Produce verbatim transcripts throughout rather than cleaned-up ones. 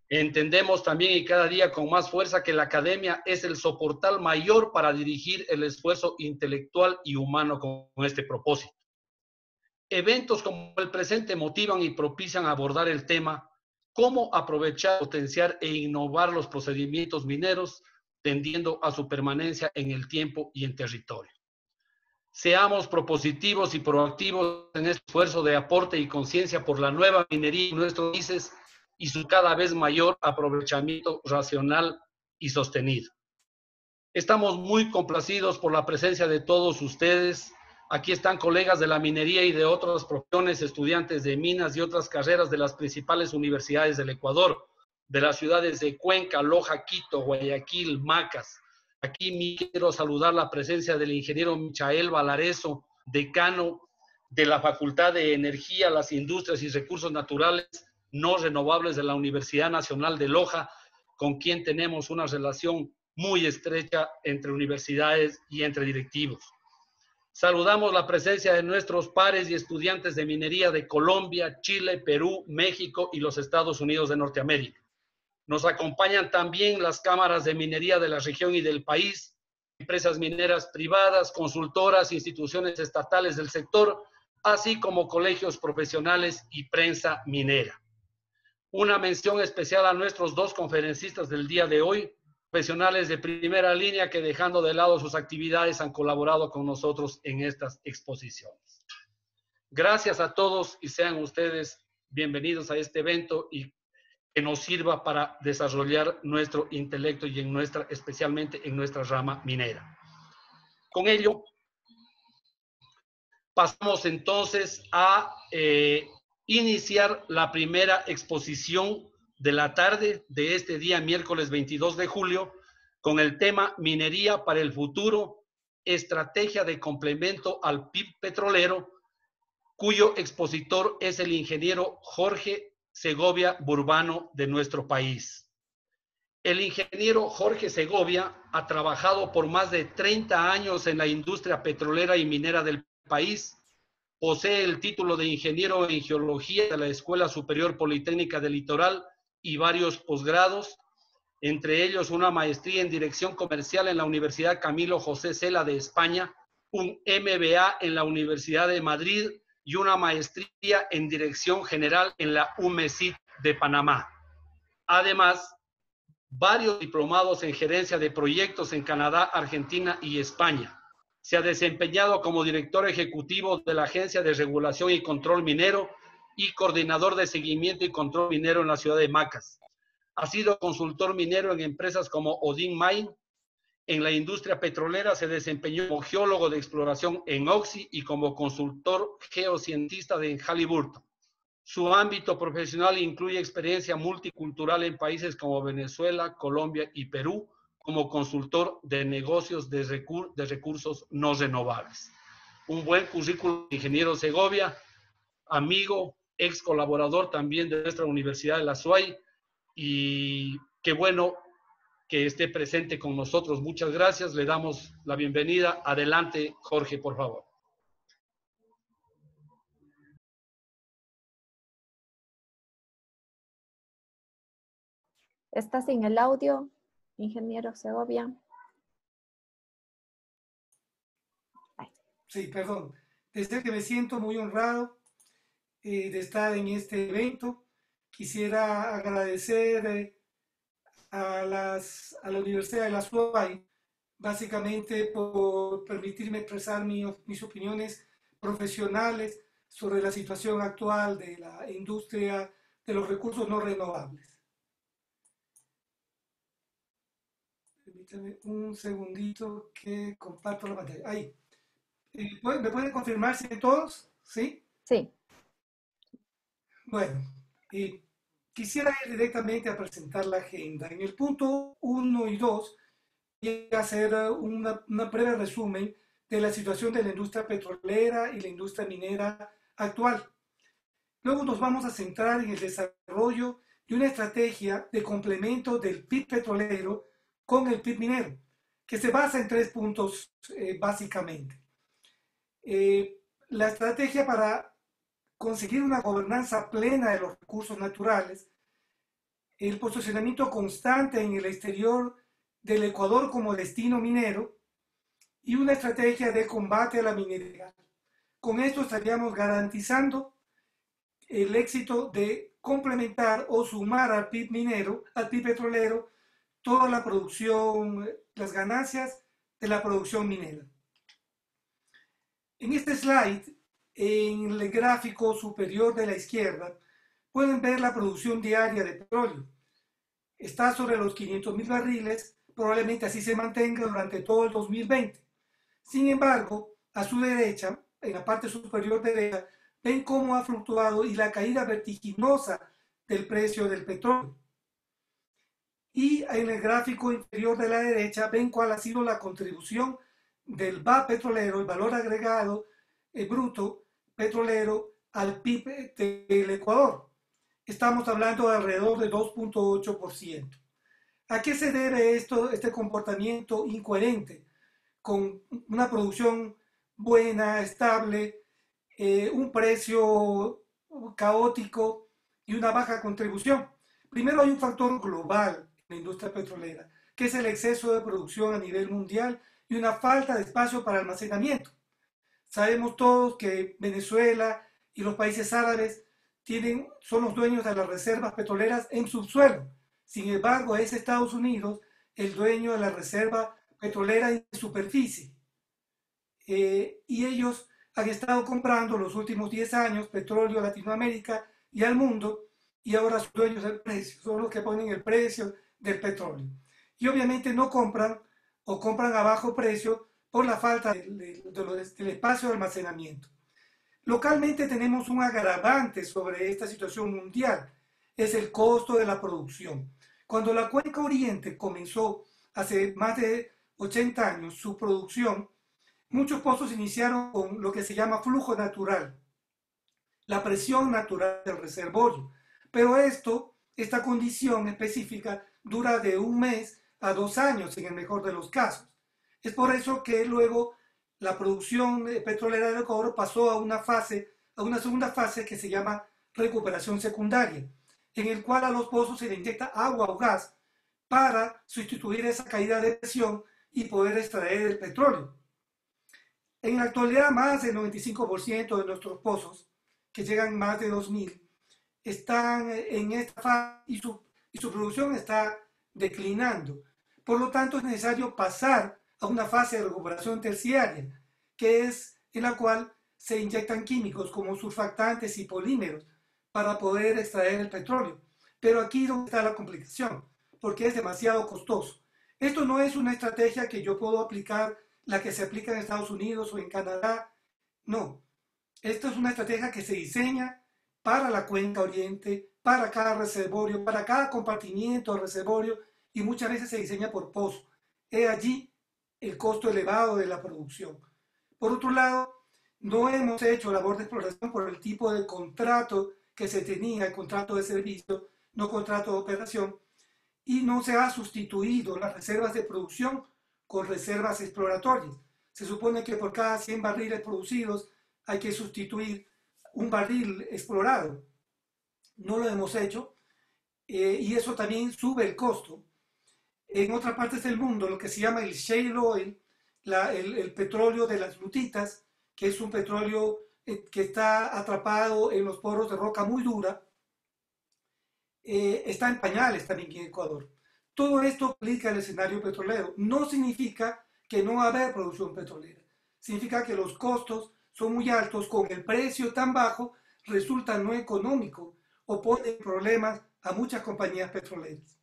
Entendemos también y cada día con más fuerza que la academia es el soportal mayor para dirigir el esfuerzo intelectual y humano con este propósito. Eventos como el presente motivan y propician abordar el tema cómo aprovechar, potenciar e innovar los procedimientos mineros, tendiendo a su permanencia en el tiempo y en territorio. Seamos propositivos y proactivos en este esfuerzo de aporte y conciencia por la nueva minería en nuestros países y su cada vez mayor aprovechamiento racional y sostenido. Estamos muy complacidos por la presencia de todos ustedes. Aquí están colegas de la minería y de otras profesiones, estudiantes de minas y otras carreras de las principales universidades del Ecuador, de las ciudades de Cuenca, Loja, Quito, Guayaquil, Macas. Aquí quiero saludar la presencia del ingeniero Michael Valareso, decano de la Facultad de Energía, las Industrias y Recursos Naturales No Renovables de la Universidad Nacional de Loja, con quien tenemos una relación muy estrecha entre universidades y entre directivos. Saludamos la presencia de nuestros pares y estudiantes de minería de Colombia, Chile, Perú, México y los Estados Unidos de Norteamérica. Nos acompañan también las cámaras de minería de la región y del país, empresas mineras privadas, consultoras, instituciones estatales del sector, así como colegios profesionales y prensa minera. Una mención especial a nuestros dos conferencistas del día de hoy, profesionales de primera línea que dejando de lado sus actividades han colaborado con nosotros en estas exposiciones. Gracias a todos y sean ustedes bienvenidos a este evento y que nos sirva para desarrollar nuestro intelecto y en nuestra, especialmente en nuestra rama minera. Con ello, pasamos entonces a eh, iniciar la primera exposición de la tarde de este día, miércoles veintidós de julio, con el tema Minería para el Futuro, estrategia de complemento al P I B petrolero, cuyo expositor es el ingeniero Jorge Segovia Burbano de nuestro país. El ingeniero Jorge Segovia ha trabajado por más de treinta años en la industria petrolera y minera del país. Posee el título de ingeniero en geología de la Escuela Superior Politécnica del Litoral y varios posgrados, entre ellos una maestría en dirección comercial en la Universidad Camilo José Cela de España, un M B A en la Universidad de Madrid y una maestría en dirección general en la U M E S I T de Panamá. Además, varios diplomados en gerencia de proyectos en Canadá, Argentina y España. Se ha desempeñado como director ejecutivo de la Agencia de Regulación y Control Minero y coordinador de seguimiento y control minero en la ciudad de Macas. Ha sido consultor minero en empresas como Odin Mine. En la industria petrolera se desempeñó como geólogo de exploración en Oxy y como consultor geocientista de Halliburton. Su ámbito profesional incluye experiencia multicultural en países como Venezuela, Colombia y Perú, como consultor de negocios de, recur de recursos no renovables. Un buen currículum de ingeniero Segovia, amigo, ex colaborador también de nuestra Universidad de la SUAY, y qué bueno que esté presente con nosotros. Muchas gracias, le damos la bienvenida. Adelante, Jorge, por favor. ¿Está sin el audio, ingeniero Segovia? Ay. Sí, perdón. Desde que me siento muy honrado eh, de estar en este evento, quisiera agradecer eh, a, las, a la Universidad de la SUAY, básicamente por permitirme expresar mi, mis opiniones profesionales sobre la situación actual de la industria de los recursos no renovables. Permítame un segundito que comparto la pantalla. Ahí. Eh, ¿Me pueden confirmar si todos? ¿Sí? Sí. Bueno, eh, quisiera ir directamente a presentar la agenda. En el punto uno y dos voy a hacer una, una breve resumen de la situación de la industria petrolera y la industria minera actual. Luego nos vamos a centrar en el desarrollo de una estrategia de complemento del P I B petrolero con el P I B minero, que se basa en tres puntos eh, básicamente. Eh, la estrategia para conseguir una gobernanza plena de los recursos naturales, el posicionamiento constante en el exterior del Ecuador como destino minero y una estrategia de combate a la minería. Con esto estaríamos garantizando el éxito de complementar o sumar al P I B minero, al P I B petrolero, toda la producción, las ganancias de la producción minera. En este slide, en el gráfico superior de la izquierda, pueden ver la producción diaria de petróleo. Está sobre los quinientos mil barriles, probablemente así se mantenga durante todo el dos mil veinte. Sin embargo, a su derecha, en la parte superior derecha, ven cómo ha fluctuado y la caída vertiginosa del precio del petróleo. Y en el gráfico inferior de la derecha ven cuál ha sido la contribución del V A P petrolero, el valor agregado el bruto petrolero, al P I B del Ecuador. Estamos hablando de alrededor de dos punto ocho por ciento. ¿A qué se debe esto, este comportamiento incoherente con una producción buena, estable, eh, un precio caótico y una baja contribución? Primero hay un factor global en la industria petrolera, que es el exceso de producción a nivel mundial y una falta de espacio para almacenamiento. Sabemos todos que Venezuela y los países árabes tienen, son los dueños de las reservas petroleras en subsuelo. Sin embargo, es Estados Unidos el dueño de la reserva petrolera en superficie. Eh, y ellos han estado comprando los últimos diez años petróleo a Latinoamérica y al mundo, y ahora son dueños del precio, son los que ponen el precio del petróleo. Y obviamente no compran o compran a bajo precio por la falta de, de, de lo, del espacio de almacenamiento. Localmente tenemos un agravante sobre esta situación mundial, es el costo de la producción. Cuando la Cuenca Oriente comenzó hace más de ochenta años su producción, muchos pozos iniciaron con lo que se llama flujo natural, la presión natural del reservorio. Pero esto, esta condición específica dura de un mes a dos años en el mejor de los casos. Es por eso que luego la producción petrolera del Ecuador pasó a una fase, a una segunda fase que se llama recuperación secundaria, en el cual a los pozos se le inyecta agua o gas para sustituir esa caída de presión y poder extraer el petróleo. En la actualidad, más del noventa y cinco por ciento de nuestros pozos, que llegan más de dos mil, están en esta fase y su, y su producción está declinando. Por lo tanto, es necesario pasar a una fase de recuperación terciaria, que es en la cual se inyectan químicos como surfactantes y polímeros para poder extraer el petróleo. Pero aquí es donde está la complicación, porque es demasiado costoso. Esto no es una estrategia que yo puedo aplicar, la que se aplica en Estados Unidos o en Canadá. No, esto es una estrategia que se diseña para la Cuenca Oriente, para cada reservorio, para cada compartimiento del reservorio, y muchas veces se diseña por pozo. He allí el costo elevado de la producción. Por otro lado, no hemos hecho labor de exploración por el tipo de contrato que se tenía, el contrato de servicio, no contrato de operación, y no se ha sustituido las reservas de producción con reservas exploratorias. Se supone que por cada cien barriles producidos hay que sustituir un barril explorado. No lo hemos hecho, eh, y eso también sube el costo. En otras partes del mundo, lo que se llama el shale oil, la, el, el petróleo de las lutitas, que es un petróleo eh, que está atrapado en los poros de roca muy dura, eh, está en pañales también en Ecuador. Todo esto aplica al escenario petrolero. No significa que no va a haber producción petrolera. Significa que los costos son muy altos, con el precio tan bajo, resulta no económico o pone problemas a muchas compañías petroleras.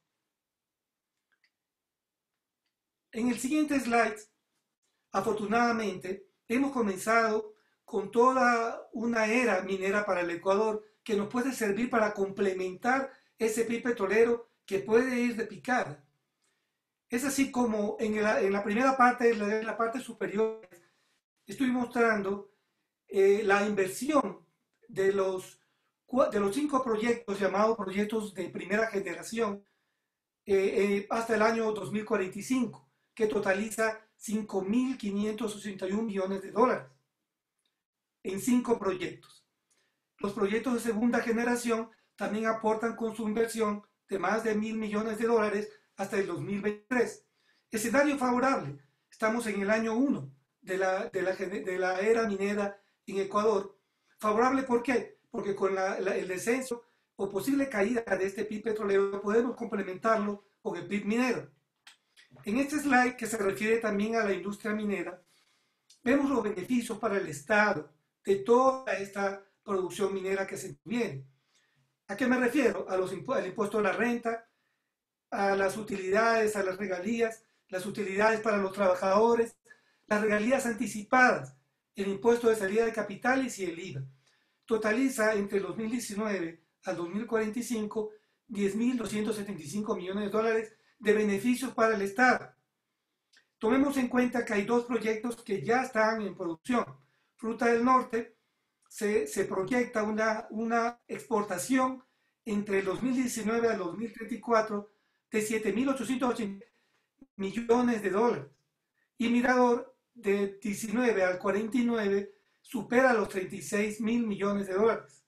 En el siguiente slide, afortunadamente, hemos comenzado con toda una era minera para el Ecuador que nos puede servir para complementar ese P I B petrolero que puede ir de picada. Es así como en la, en la primera parte, en la parte superior, estoy mostrando eh, la inversión de los, de los cinco proyectos llamados proyectos de primera generación eh, eh, hasta el año dos mil cuarenta y cinco, que totaliza cinco mil quinientos sesenta y un millones de dólares en cinco proyectos. Los proyectos de segunda generación también aportan con su inversión de más de mil millones de dólares hasta el dos mil veintitrés. Escenario favorable. Estamos en el año uno de la, de la, de la era minera en Ecuador. ¿Favorable por qué? Porque con la, la, el descenso o posible caída de este P I B petrolero podemos complementarlo con el P I B minero. En este slide, que se refiere también a la industria minera, vemos los beneficios para el Estado de toda esta producción minera que se viene. ¿A qué me refiero? A los impu al impuesto a la renta, a las utilidades, a las regalías, las utilidades para los trabajadores, las regalías anticipadas, el impuesto de salida de capitales y el I V A. Totaliza entre el dos mil diecinueve al dos mil cuarenta y cinco diez mil doscientos setenta y cinco millones de dólares de beneficios para el Estado. Tomemos en cuenta que hay dos proyectos que ya están en producción. Fruta del Norte, se, se proyecta una, una exportación entre el dos mil diecinueve al dos mil treinta y cuatro de siete mil ochocientos ochenta millones de dólares. Y Mirador, de diecinueve al cuarenta y nueve, supera los treinta y seis mil millones de dólares.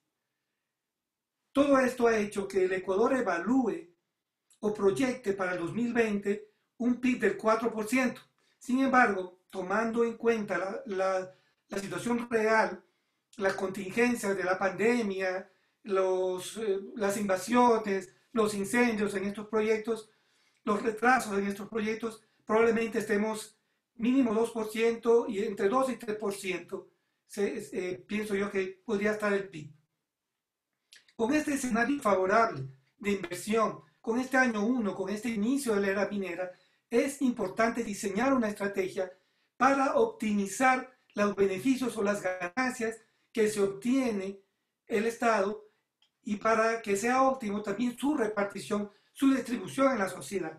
Todo esto ha hecho que el Ecuador evalúe o proyecte para el dos mil veinte un P I B del cuatro por ciento. Sin embargo, tomando en cuenta la, la, la situación real, las contingencias de la pandemia, los, eh, las invasiones, los incendios en estos proyectos, los retrasos en estos proyectos, probablemente estemos mínimo dos por ciento y entre dos y tres por ciento, se, eh, pienso yo que podría estar el P I B. Con este escenario favorable de inversión, con este año uno, con este inicio de la era minera, es importante diseñar una estrategia para optimizar los beneficios o las ganancias que se obtiene el Estado y para que sea óptimo también su repartición, su distribución en la sociedad.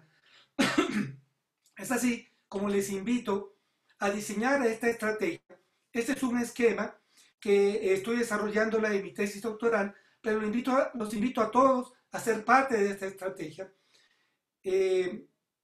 Es así como les invito a diseñar esta estrategia. Este es un esquema que estoy desarrollando en mi tesis doctoral, pero los invito a, los invito a todos a ser parte de esta estrategia eh,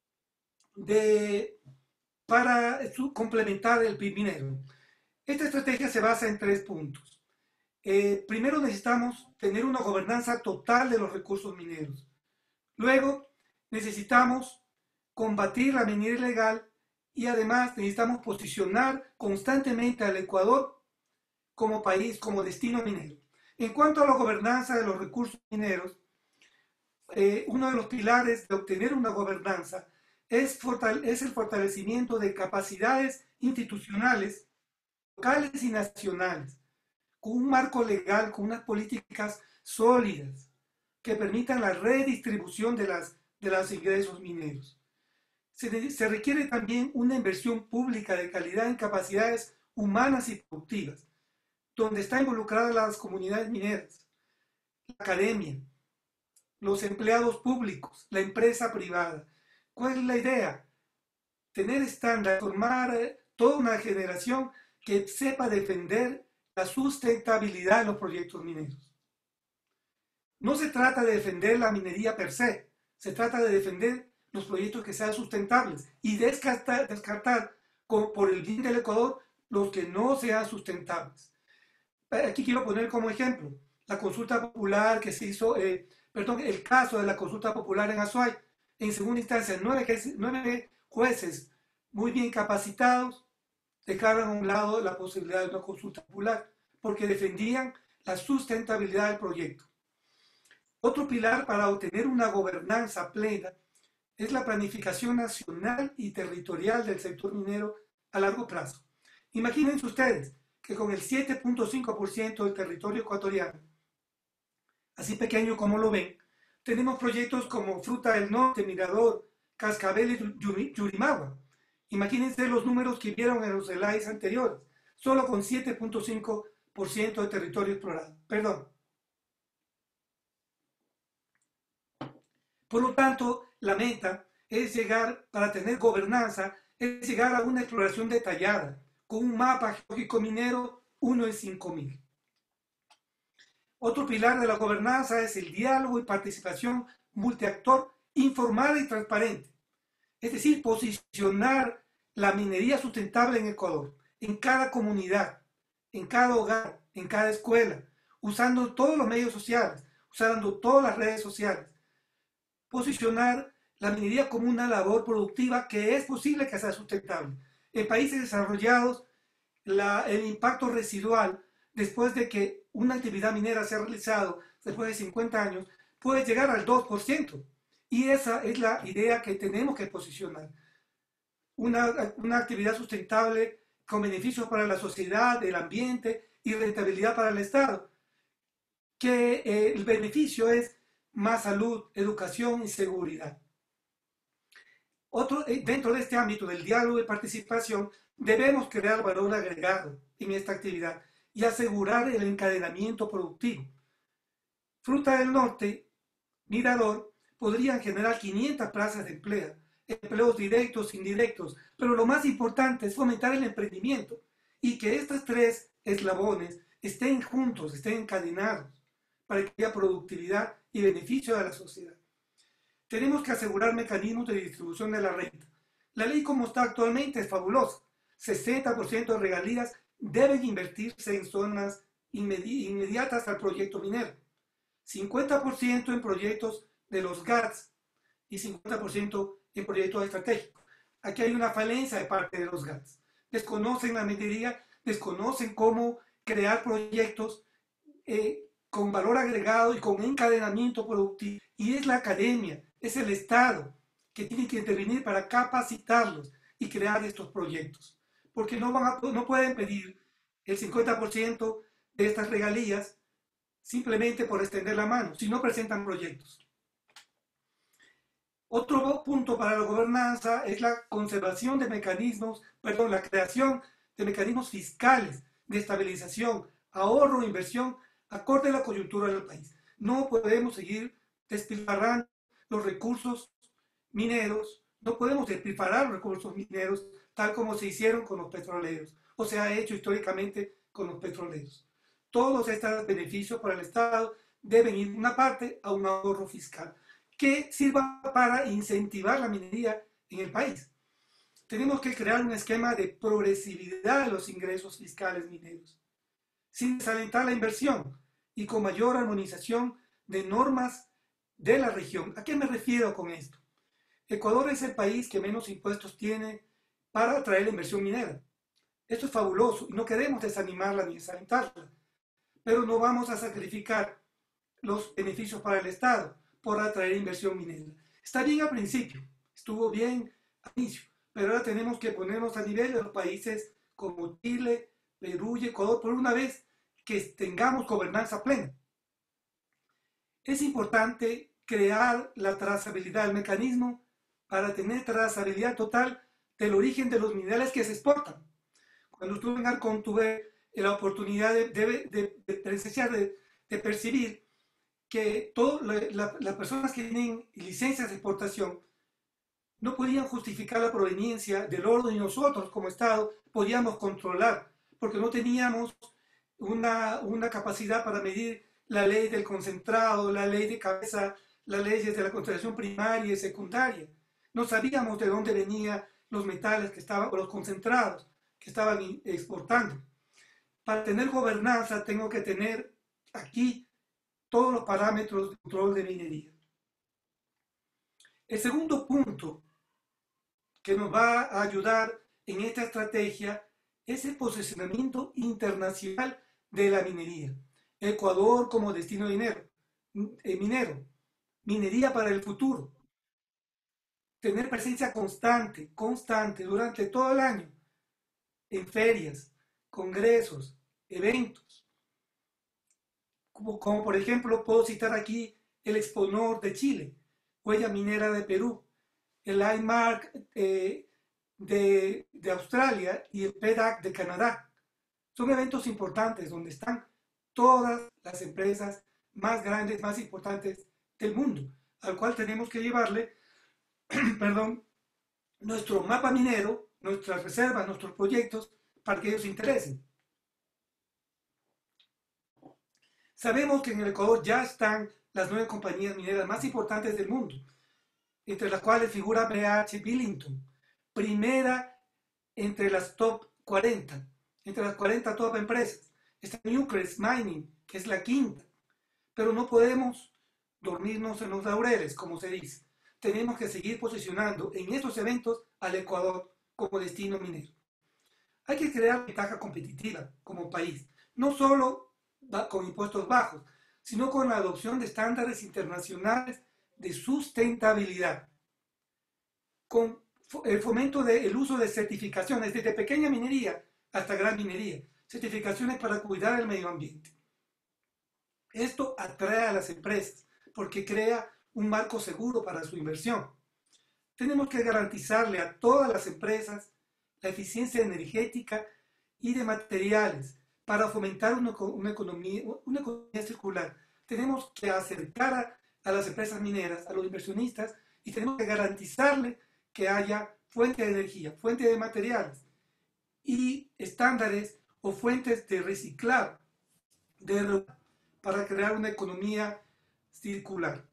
de, para su, complementar el P I B minero. Esta estrategia se basa en tres puntos. Eh, primero necesitamos tener una gobernanza total de los recursos mineros. Luego necesitamos combatir la minería ilegal y además necesitamos posicionar constantemente al Ecuador como país, como destino minero. En cuanto a la gobernanza de los recursos mineros, eh, uno de los pilares de obtener una gobernanza es, es el fortalecimiento de capacidades institucionales, locales y nacionales, con un marco legal, con unas políticas sólidas que permitan la redistribución de, las, de los ingresos mineros. Se, se requiere también una inversión pública de calidad en capacidades humanas y productivas, donde están involucradas las comunidades mineras, la academia, los empleados públicos, la empresa privada. ¿Cuál es la idea? Tener estándar, formar toda una generación que sepa defender la sustentabilidad de los proyectos mineros. No se trata de defender la minería per se, se trata de defender los proyectos que sean sustentables y descartar, descartar con, por el bien del Ecuador los que no sean sustentables. Aquí quiero poner como ejemplo la consulta popular que se hizo, eh, perdón, el caso de la consulta popular en Azuay. En segunda instancia, nueve, nueve jueces muy bien capacitados dejaron a un lado la posibilidad de una consulta popular porque defendían la sustentabilidad del proyecto. Otro pilar para obtener una gobernanza plena es la planificación nacional y territorial del sector minero a largo plazo. Imagínense ustedes que con el siete punto cinco por ciento del territorio ecuatoriano, así pequeño como lo ven, tenemos proyectos como Fruta del Norte, Mirador, Cascabel y Yurimagua. Imagínense los números que vieron en los slides anteriores, solo con siete punto cinco por ciento de territorio explorado. Perdón. Por lo tanto, la meta es llegar, para tener gobernanza, es llegar a una exploración detallada, con un mapa geológico minero uno en cinco mil. Otro pilar de la gobernanza es el diálogo y participación multiactor informada y transparente. Es decir, posicionar la minería sustentable en Ecuador, en cada comunidad, en cada hogar, en cada escuela, usando todos los medios sociales, usando todas las redes sociales, posicionar la minería como una labor productiva que es posible que sea sustentable. En países desarrollados, la, el impacto residual después de que una actividad minera se ha realizado después de cincuenta años puede llegar al dos por ciento. Y esa es la idea que tenemos que posicionar. Una, una actividad sustentable con beneficios para la sociedad, el ambiente y rentabilidad para el Estado. Que eh, el beneficio es más salud, educación y seguridad. Otro, dentro de este ámbito del diálogo y participación, debemos crear valor agregado en esta actividad y asegurar el encadenamiento productivo. Fruta del Norte, Mirador, podrían generar quinientas plazas de empleo, empleos directos, indirectos, pero lo más importante es fomentar el emprendimiento y que estos tres eslabones estén juntos, estén encadenados para que haya productividad y beneficio a la sociedad. Tenemos que asegurar mecanismos de distribución de la renta. La ley como está actualmente es fabulosa. sesenta por ciento de regalías deben invertirse en zonas inmedi inmediatas al proyecto minero. cincuenta por ciento en proyectos de los G A T S y cincuenta por ciento en proyectos estratégicos. Aquí hay una falencia de parte de los G A T S. Desconocen la minería, desconocen cómo crear proyectos eh, con valor agregado y con encadenamiento productivo. Y es la academia, es el Estado que tiene que intervenir para capacitarlos y crear estos proyectos. Porque no, van a, no pueden pedir el cincuenta por ciento de estas regalías simplemente por extender la mano, si no presentan proyectos. Otro punto para la gobernanza es la conservación de mecanismos, perdón, la creación de mecanismos fiscales de estabilización, ahorro e inversión acorde a la coyuntura del país. No podemos seguir despilfarrando los recursos mineros, no podemos despilfarrar los recursos mineros tal como se hicieron con los petroleros, o se ha hecho históricamente con los petroleros. Todos estos beneficios para el Estado deben ir una parte a un ahorro fiscal que sirva para incentivar la minería en el país. Tenemos que crear un esquema de progresividad de los ingresos fiscales mineros, sin desalentar la inversión y con mayor armonización de normas de la región. ¿A qué me refiero con esto? Ecuador es el país que menos impuestos tiene para atraer la inversión minera. Esto es fabuloso y no queremos desanimarla ni desalentarla, pero no vamos a sacrificar los beneficios para el Estado por atraer inversión minera. Está bien al principio, estuvo bien al inicio, pero ahora tenemos que ponernos a nivel de los países como Chile, Perú y Ecuador por una vez que tengamos gobernanza plena. Es importante crear la trazabilidad, el mecanismo para tener trazabilidad total del origen de los minerales que se exportan. Cuando estuve en Arcon tuve la oportunidad de, de, de, de presenciar, de, de percibir que todas la, las personas que tienen licencias de exportación no podían justificar la proveniencia del oro y nosotros como Estado podíamos controlar, porque no teníamos una, una capacidad para medir la ley del concentrado, la ley de cabeza, las leyes de la concentración primaria y secundaria. No sabíamos de dónde venían los metales que estaban, o los concentrados que estaban exportando. Para tener gobernanza tengo que tener aquí todos los parámetros de control de minería. El segundo punto que nos va a ayudar en esta estrategia es el posicionamiento internacional de la minería. Ecuador como destino minero, minero, minería para el futuro. Tener presencia constante, constante durante todo el año en ferias, congresos, eventos. Como, como por ejemplo puedo citar aquí el Exponor de Chile, Huella Minera de Perú, el I M A R C eh, de, de Australia y el P D A C de Canadá. Son eventos importantes donde están todas las empresas más grandes, más importantes del mundo, al cual tenemos que llevarle, perdón, nuestro mapa minero, nuestras reservas, nuestros proyectos, para que ellos se interesen. Sabemos que en el Ecuador ya están las nueve compañías mineras más importantes del mundo, entre las cuales figura B H Billington, primera entre las top cuarenta, entre las cuarenta top empresas. Está Newcrest Mining, que es la quinta, pero no podemos dormirnos en los laureles, como se dice. Tenemos que seguir posicionando en estos eventos al Ecuador como destino minero. Hay que crear ventaja competitiva como país, no solo con impuestos bajos, sino con la adopción de estándares internacionales de sustentabilidad, con el fomento del uso de certificaciones, desde pequeña minería hasta gran minería, certificaciones para cuidar el medio ambiente. Esto atrae a las empresas porque crea un marco seguro para su inversión. Tenemos que garantizarle a todas las empresas la eficiencia energética y de materiales para fomentar una, una, economía, una economía circular. Tenemos que acercar a, a las empresas mineras, a los inversionistas, y tenemos que garantizarle que haya fuente de energía, fuente de materiales y estándares o fuentes de reciclar de, para crear una economía circular.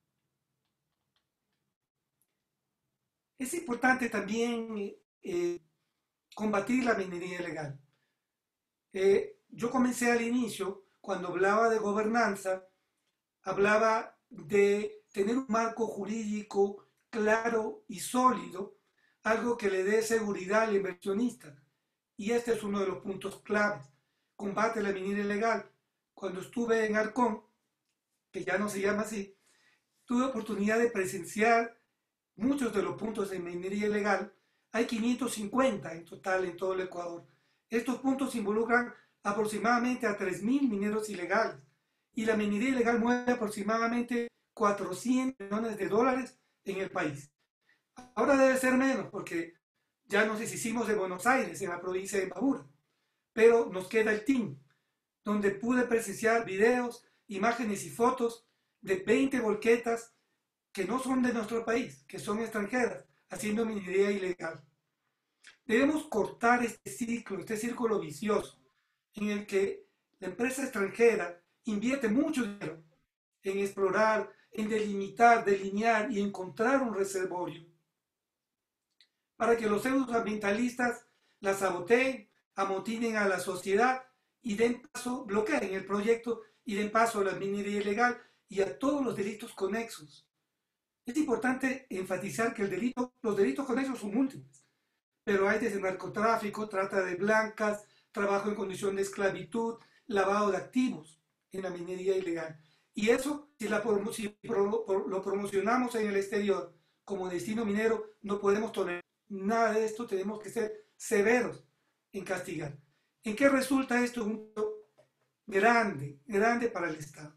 Es importante también eh, combatir la minería ilegal. Eh, yo comencé al inicio, cuando hablaba de gobernanza, hablaba de tener un marco jurídico claro y sólido, algo que le dé seguridad al inversionista. Y este es uno de los puntos claves. Combate la minería ilegal. Cuando estuve en Arcón, que ya no se llama así, tuve oportunidad de presenciar muchos de los puntos de minería ilegal. Hay quinientos cincuenta en total en todo el Ecuador. Estos puntos involucran aproximadamente a tres mil mineros ilegales y la minería ilegal mueve aproximadamente cuatrocientos millones de dólares en el país. Ahora debe ser menos porque ya nos deshicimos de Buenos Aires, en la provincia de Imbabura, pero nos queda el T I M, donde pude presenciar videos, imágenes y fotos de veinte volquetas que no son de nuestro país, que son extranjeras, haciendo minería ilegal. Debemos cortar este ciclo, este círculo vicioso, en el que la empresa extranjera invierte mucho dinero en explorar, en delimitar, delinear y encontrar un reservorio, para que los pseudoambientalistas la saboteen, amotinen a la sociedad y den paso, bloqueen el proyecto y den paso a la minería ilegal y a todos los delitos conexos. Es importante enfatizar que el delito, los delitos conexos son múltiples, pero hay desde narcotráfico, trata de blancas, trabajo en condición de esclavitud, lavado de activos en la minería ilegal. Y eso, si, la, si lo promocionamos en el exterior como destino minero, no podemos tolerar nada de esto, tenemos que ser severos en castigar. ¿En qué resulta esto? Un punto grande, grande para el Estado.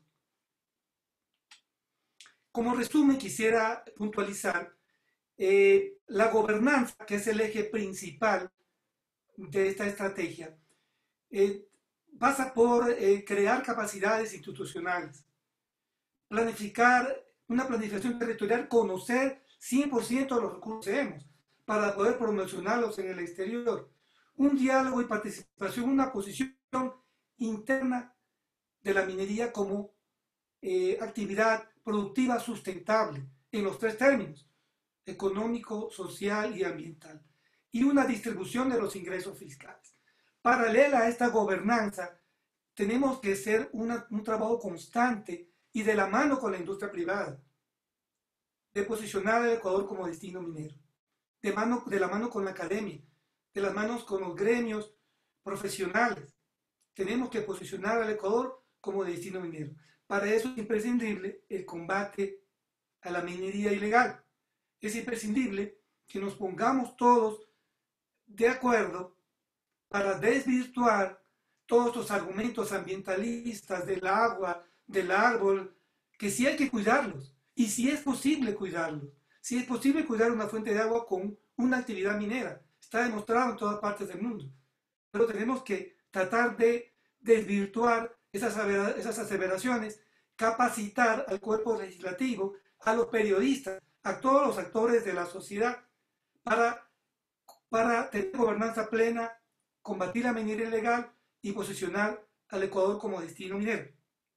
Como resumen, quisiera puntualizar eh, la gobernanza, que es el eje principal de esta estrategia, eh, pasa por eh, crear capacidades institucionales, planificar una planificación territorial, conocer cien por ciento de los recursos que tenemos para poder promocionarlos en el exterior, un diálogo y participación, una posición interna de la minería como eh, actividad productiva sustentable en los tres términos, económico, social y ambiental, y una distribución de los ingresos fiscales. Paralela a esta gobernanza, tenemos que hacer una, un trabajo constante y de la mano con la industria privada, de posicionar al Ecuador como destino minero, de, mano, de la mano con la academia, de las manos con los gremios profesionales. Tenemos que posicionar al Ecuador como destino minero. Para eso es imprescindible el combate a la minería ilegal. Es imprescindible que nos pongamos todos de acuerdo para desvirtuar todos los argumentos ambientalistas del agua, del árbol, que sí hay que cuidarlos, y si es posible cuidarlos, si es posible cuidar una fuente de agua con una actividad minera, está demostrado en todas partes del mundo, pero tenemos que tratar de desvirtuar esas, esas aseveraciones, capacitar al cuerpo legislativo, a los periodistas, a todos los actores de la sociedad, para, para tener gobernanza plena, combatir la minería ilegal y posicionar al Ecuador como destino minero.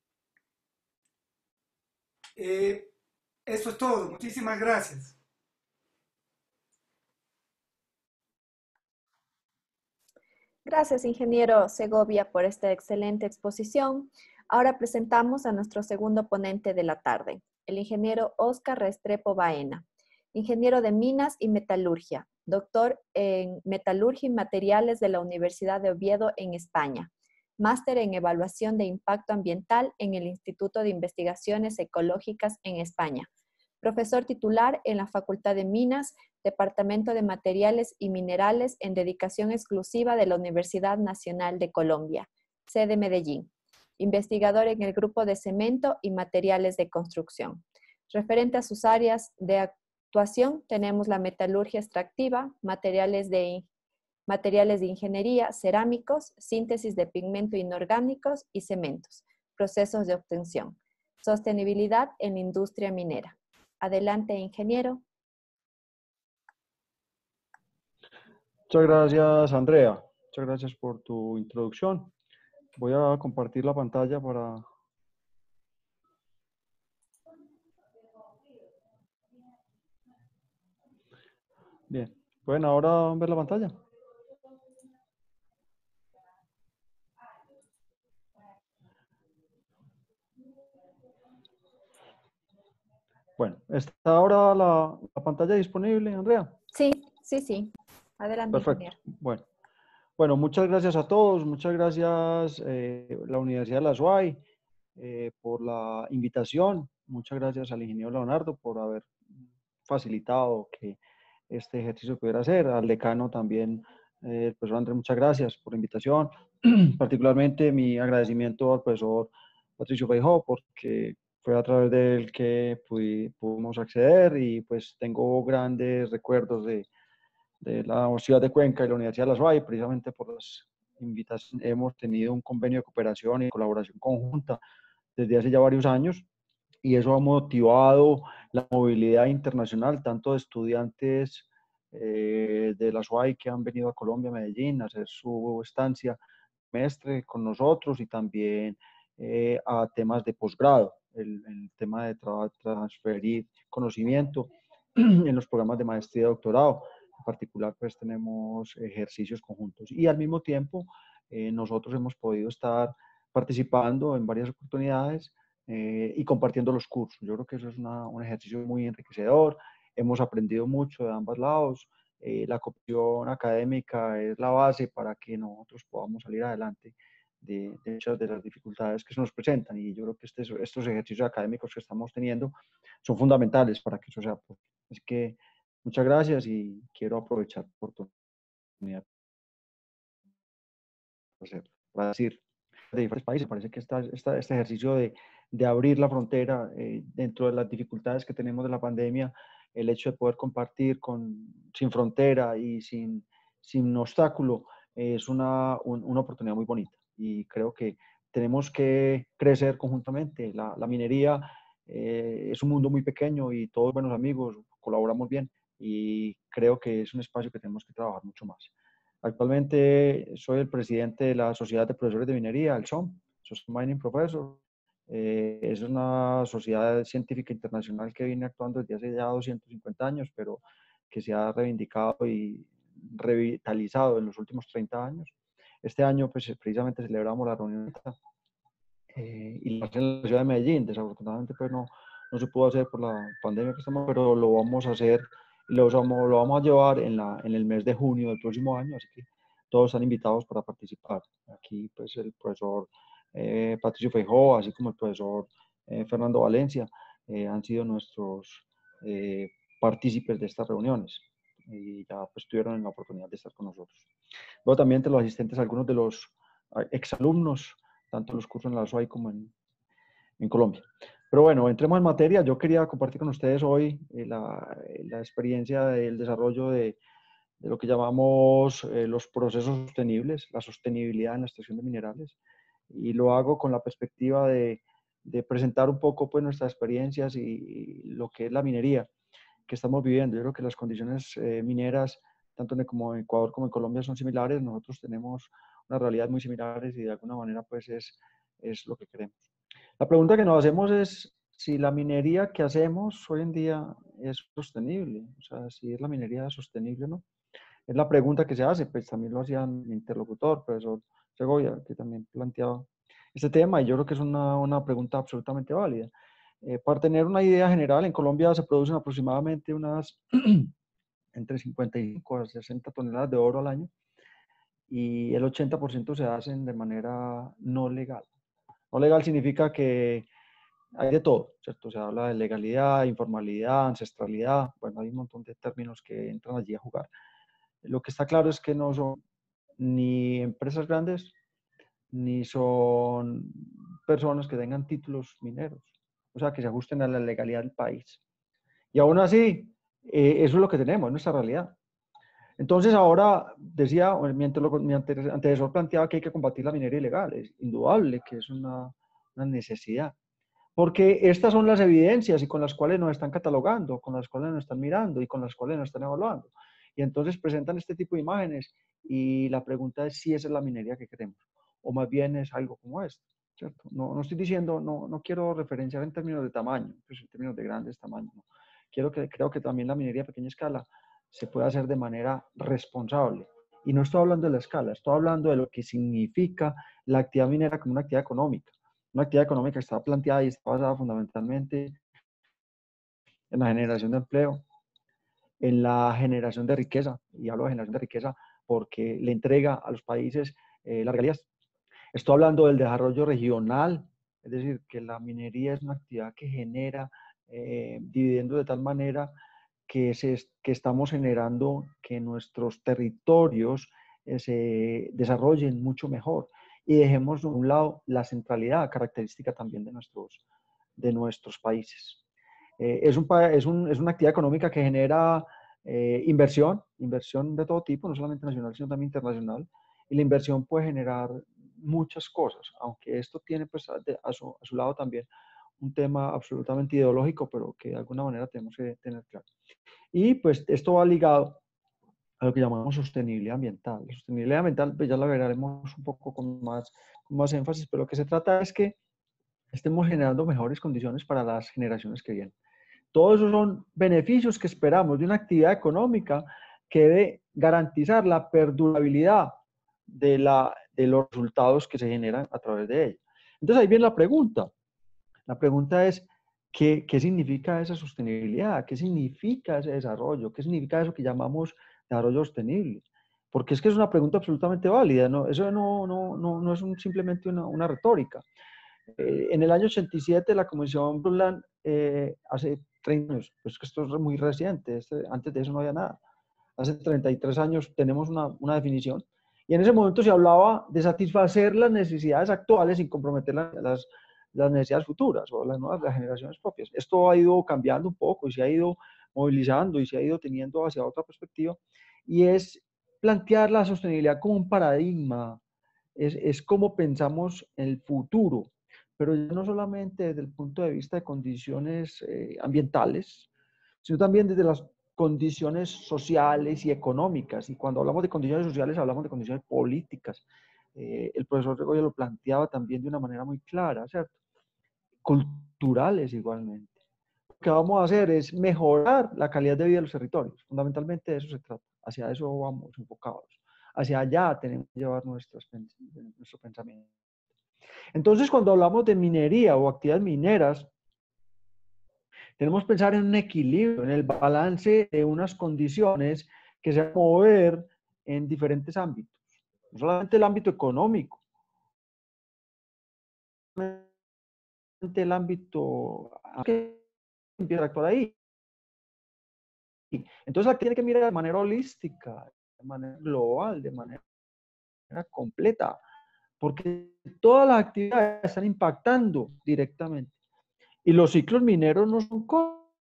Eh, eso es todo. Muchísimas gracias. Gracias, ingeniero Segovia, por esta excelente exposición. Ahora presentamos a nuestro segundo ponente de la tarde. el ingeniero Oscar Restrepo Baena, ingeniero de Minas y Metalurgia, doctor en Metalurgia y Materiales de la Universidad de Oviedo en España, máster en Evaluación de Impacto Ambiental en el Instituto de Investigaciones Ecológicas en España, profesor titular en la Facultad de Minas, Departamento de Materiales y Minerales en dedicación exclusiva de la Universidad Nacional de Colombia, sede Medellín, investigador en el Grupo de Cemento y Materiales de Construcción. Referente a sus áreas de actuación, tenemos la metalurgia extractiva, materiales de, materiales de ingeniería, cerámicos, síntesis de pigmento inorgánicos y cementos, procesos de obtención, sostenibilidad en la industria minera. Adelante, ingeniero. Muchas gracias, Andrea. Muchas gracias por tu introducción. Voy a compartir la pantalla para... Bien. ¿Pueden ahora ver la pantalla? Bueno, ¿está ahora la, la pantalla disponible, Andrea? Sí, sí, sí. Adelante, Perfecto. ingeniero. Bueno. Bueno, muchas gracias a todos. Muchas gracias eh, la Universidad de la S U A Y eh, por la invitación. Muchas gracias al ingeniero Leonardo por haber facilitado que este ejercicio pudiera hacer. Al decano también, eh, el profesor Andrés, muchas gracias por la invitación. Particularmente mi agradecimiento al profesor Patricio Feijó, porque fue a través de él que pudimos acceder y pues tengo grandes recuerdos de, de la Universidad de Cuenca y la Universidad de la S U A Y, precisamente por las invitaciones. Hemos tenido un convenio de cooperación y colaboración conjunta desde hace ya varios años y eso ha motivado la movilidad internacional, tanto de estudiantes eh, de la S U A Y que han venido a Colombia, a Medellín, a hacer su estancia semestre con nosotros y también eh, a temas de posgrado, el, el tema de tra transferir conocimiento en los programas de maestría y doctorado. En particular, pues tenemos ejercicios conjuntos y al mismo tiempo eh, nosotros hemos podido estar participando en varias oportunidades eh, y compartiendo los cursos. Yo creo que eso es una, un ejercicio muy enriquecedor. Hemos aprendido mucho de ambos lados. Eh, la cooperación académica es la base para que nosotros podamos salir adelante de, de muchas de las dificultades que se nos presentan. Y yo creo que este, estos ejercicios académicos que estamos teniendo son fundamentales para que eso sea posible. Así que muchas gracias y quiero aprovechar la oportunidad para decir de diferentes países. Parece que esta, esta, este ejercicio de, de abrir la frontera eh, dentro de las dificultades que tenemos de la pandemia, el hecho de poder compartir con, sin frontera y sin, sin obstáculo, eh, es una, un, una oportunidad muy bonita. Y creo que tenemos que crecer conjuntamente. La, la minería eh, es un mundo muy pequeño y todos buenos amigos, colaboramos bien y creo que es un espacio que tenemos que trabajar mucho más. Actualmente soy el presidente de la Sociedad de Profesores de Minería, el S O M, Social Mining Professor. Eh, es una sociedad científica internacional que viene actuando desde hace ya doscientos cincuenta años, pero que se ha reivindicado y revitalizado en los últimos treinta años. Este año, pues, precisamente celebramos la reunión eh, y la en la ciudad de Medellín. Desafortunadamente, pues, no, no se pudo hacer por la pandemia que estamos, pero lo vamos a hacer. Lo vamos, lo vamos a llevar en, la, en el mes de junio del próximo año, así que todos están invitados para participar. Aquí, pues, el profesor eh, Patricio Feijó, así como el profesor eh, Fernando Valencia, eh, han sido nuestros eh, partícipes de estas reuniones y ya pues tuvieron la oportunidad de estar con nosotros. Luego también entre los asistentes, algunos de los exalumnos, tanto en los cursos en la S U A Y como en, en Colombia. Pero bueno, entremos en materia. Yo quería compartir con ustedes hoy eh, la, la, experiencia del desarrollo de, de lo que llamamos eh, los procesos sostenibles, la sostenibilidad en la extracción de minerales. Y lo hago con la perspectiva de, de presentar un poco pues, nuestras experiencias y, y lo que es la minería que estamos viviendo. Yo creo que las condiciones eh, mineras, tanto en, como en Ecuador como en Colombia, son similares. Nosotros tenemos una realidad muy similares y de alguna manera pues es, es lo que queremos. La pregunta que nos hacemos es si la minería que hacemos hoy en día es sostenible, o sea, si es la minería sostenible o no. Es la pregunta que se hace, pues también lo hacía mi interlocutor, profesor Segovia, que también planteaba este tema y yo creo que es una, una pregunta absolutamente válida. Eh, para tener una idea general, en Colombia se producen aproximadamente unas entre cincuenta y cinco a sesenta toneladas de oro al año y el ochenta por ciento se hacen de manera no legal. No legal significa que hay de todo, ¿cierto? Se habla de legalidad, informalidad, ancestralidad, bueno, hay un montón de términos que entran allí a jugar. Lo que está claro es que no son ni empresas grandes, ni son personas que tengan títulos mineros, o sea, que se ajusten a la legalidad del país. Y aún así, eh, eso es lo que tenemos, es nuestra realidad. Entonces ahora, decía, mi, mi antecesor planteaba que hay que combatir la minería ilegal, es indudable que es una, una necesidad. Porque estas son las evidencias y con las cuales nos están catalogando, con las cuales nos están mirando y con las cuales nos están evaluando. Y entonces presentan este tipo de imágenes y la pregunta es si esa es la minería que queremos o más bien es algo como esto, ¿cierto? No, no estoy diciendo, no, no quiero referenciar en términos de tamaño, pues en términos de grandes tamaños. No. Quiero que, creo que también la minería a pequeña escala se puede hacer de manera responsable. Y no estoy hablando de la escala, estoy hablando de lo que significa la actividad minera como una actividad económica. Una actividad económica que está planteada y está basada fundamentalmente en la generación de empleo, en la generación de riqueza, y hablo de generación de riqueza porque le entrega a los países eh, las regalías. Estoy hablando del desarrollo regional, es decir, que la minería es una actividad que genera eh, dividendos de tal manera que, se, que estamos generando que nuestros territorios eh, se desarrollen mucho mejor y dejemos de un lado la centralidad, característica también de nuestros, de nuestros países. Eh, es, un, es, un, es una actividad económica que genera eh, inversión, inversión de todo tipo, no solamente nacional, sino también internacional, y la inversión puede generar muchas cosas, aunque esto tiene pues, a, a, su, a su lado también un tema absolutamente ideológico, pero que de alguna manera tenemos que tener claro. Y pues esto va ligado a lo que llamamos sostenibilidad ambiental. La sostenibilidad ambiental, pues ya la veremos un poco con más, con más énfasis, pero lo que se trata es que estemos generando mejores condiciones para las generaciones que vienen. Todos esos son beneficios que esperamos de una actividad económica que debe garantizar la perdurabilidad de, la, de los resultados que se generan a través de ella. Entonces ahí viene la pregunta. La pregunta es, ¿qué, qué significa esa sostenibilidad? ¿Qué significa ese desarrollo? ¿Qué significa eso que llamamos desarrollo sostenible? Porque es que es una pregunta absolutamente válida, ¿no? Eso no, no, no, no es un, simplemente una, una retórica. Eh, en el año ochenta y siete la Comisión Brundtland, eh, hace treinta años, pues que esto es muy reciente, este, antes de eso no había nada. Hace treinta y tres años tenemos una, una definición y en ese momento se hablaba de satisfacer las necesidades actuales sin comprometer las, las, las necesidades futuras o las nuevas las generaciones propias. Esto ha ido cambiando un poco y se ha ido movilizando y se ha ido teniendo hacia otra perspectiva y es plantear la sostenibilidad como un paradigma, es, es como pensamos en el futuro, pero no solamente desde el punto de vista de condiciones eh, ambientales, sino también desde las condiciones sociales y económicas. Y cuando hablamos de condiciones sociales, hablamos de condiciones políticas. Eh, el profesor Regoya lo planteaba también de una manera muy clara, ¿cierto? Culturales igualmente. Lo que vamos a hacer es mejorar la calidad de vida de los territorios. Fundamentalmente de eso se trata. Hacia eso vamos enfocados. Hacia allá tenemos que llevar nuestros, nuestro pensamiento. Entonces, cuando hablamos de minería o actividades mineras, tenemos que pensar en un equilibrio, en el balance de unas condiciones que se van a mover en diferentes ámbitos. No solamente el ámbito económico, no solamente el ámbito que empieza a actuar ahí. Entonces, aquí tiene que mirar de manera holística, de manera global, de manera completa, porque todas las actividades están impactando directamente. Y los ciclos mineros no son cosas.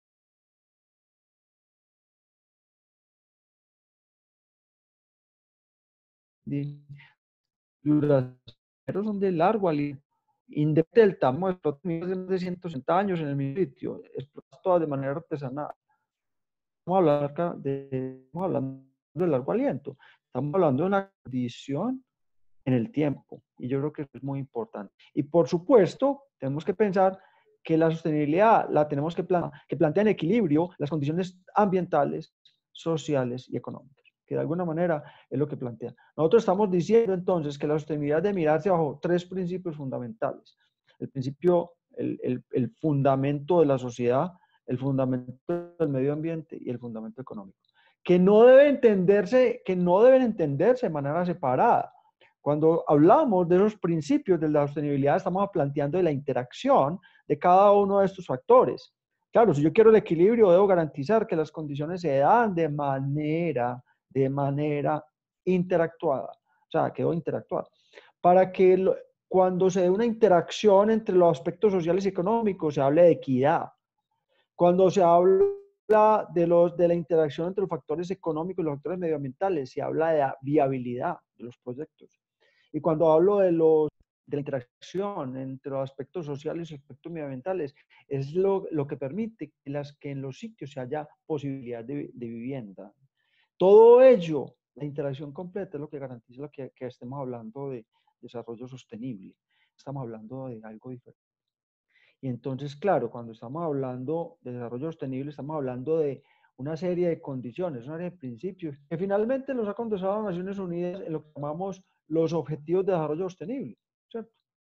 Duraceros son de largo aliento. Independiente del tamaño, de de ciento sesenta años en el mismo sitio, explotadas todas de manera artesanal. Estamos hablando de, estamos hablando de largo aliento. Estamos hablando de una condición en el tiempo. Y yo creo que es muy importante. Y por supuesto, tenemos que pensar que la sostenibilidad la tenemos que, plan que plantear en equilibrio las condiciones ambientales, sociales y económicas, que de alguna manera es lo que plantea. Nosotros estamos diciendo entonces que la sostenibilidad debe mirarse bajo tres principios fundamentales. El principio el, el, el fundamento de la sociedad, el fundamento del medio ambiente y el fundamento económico, que no debe entenderse, que no deben entenderse de manera separada. Cuando hablamos de esos principios de la sostenibilidad, estamos planteando de la interacción de cada uno de estos factores. Claro, si yo quiero el equilibrio, debo garantizar que las condiciones se dan de manera, de manera interactuada. O sea, que debo interactuar. Para que lo, cuando se dé una interacción entre los aspectos sociales y económicos, se hable de equidad. Cuando se habla de, los, de la interacción entre los factores económicos y los factores medioambientales, se habla de la viabilidad de los proyectos. Y cuando hablo de, los, de la interacción entre los aspectos sociales y los aspectos medioambientales, es lo, lo que permite que, las, que en los sitios se haya posibilidad de, de vivienda. Todo ello, la interacción completa, es lo que garantiza lo que, que estemos hablando de desarrollo sostenible. Estamos hablando de algo diferente. Y entonces, claro, cuando estamos hablando de desarrollo sostenible, estamos hablando de una serie de condiciones, una serie de principios, que finalmente los ha condensado a Naciones Unidas en lo que llamamos los Objetivos de Desarrollo Sostenible, ¿cierto?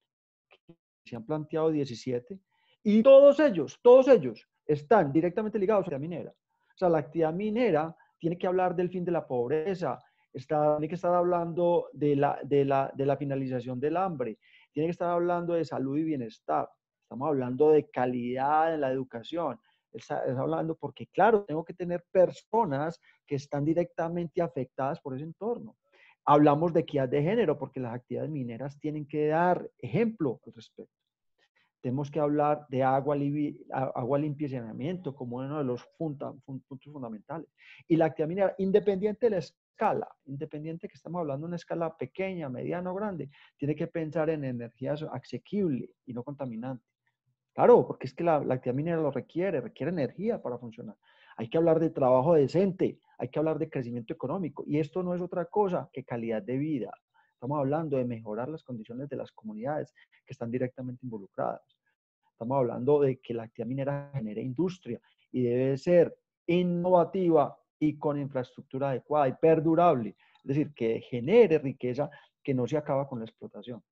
Se han planteado diecisiete, y todos ellos, todos ellos están directamente ligados a la actividad minera. O sea, la actividad minera tiene que hablar del fin de la pobreza, está, tiene que estar hablando de la, de, la, de la finalización del hambre, tiene que estar hablando de salud y bienestar, estamos hablando de calidad en la educación, está, está hablando porque, claro, tengo que tener personas que están directamente afectadas por ese entorno. Hablamos de equidad de género porque las actividades mineras tienen que dar ejemplo al respecto. Tenemos que hablar de agua, agua limpia y saneamiento como uno de los funda, puntos fundamentales. Y la actividad minera, independiente de la escala, independiente que estamos hablando de una escala pequeña, mediana o grande, tiene que pensar en energías asequibles y no contaminantes. Claro, porque es que la, la actividad minera lo requiere, requiere energía para funcionar. Hay que hablar de trabajo decente, hay que hablar de crecimiento económico. Y esto no es otra cosa que calidad de vida. Estamos hablando de mejorar las condiciones de las comunidades que están directamente involucradas. Estamos hablando de que la actividad minera genere industria y debe ser innovativa y con infraestructura adecuada y perdurable. Es decir, que genere riqueza que no se acaba con la explotación.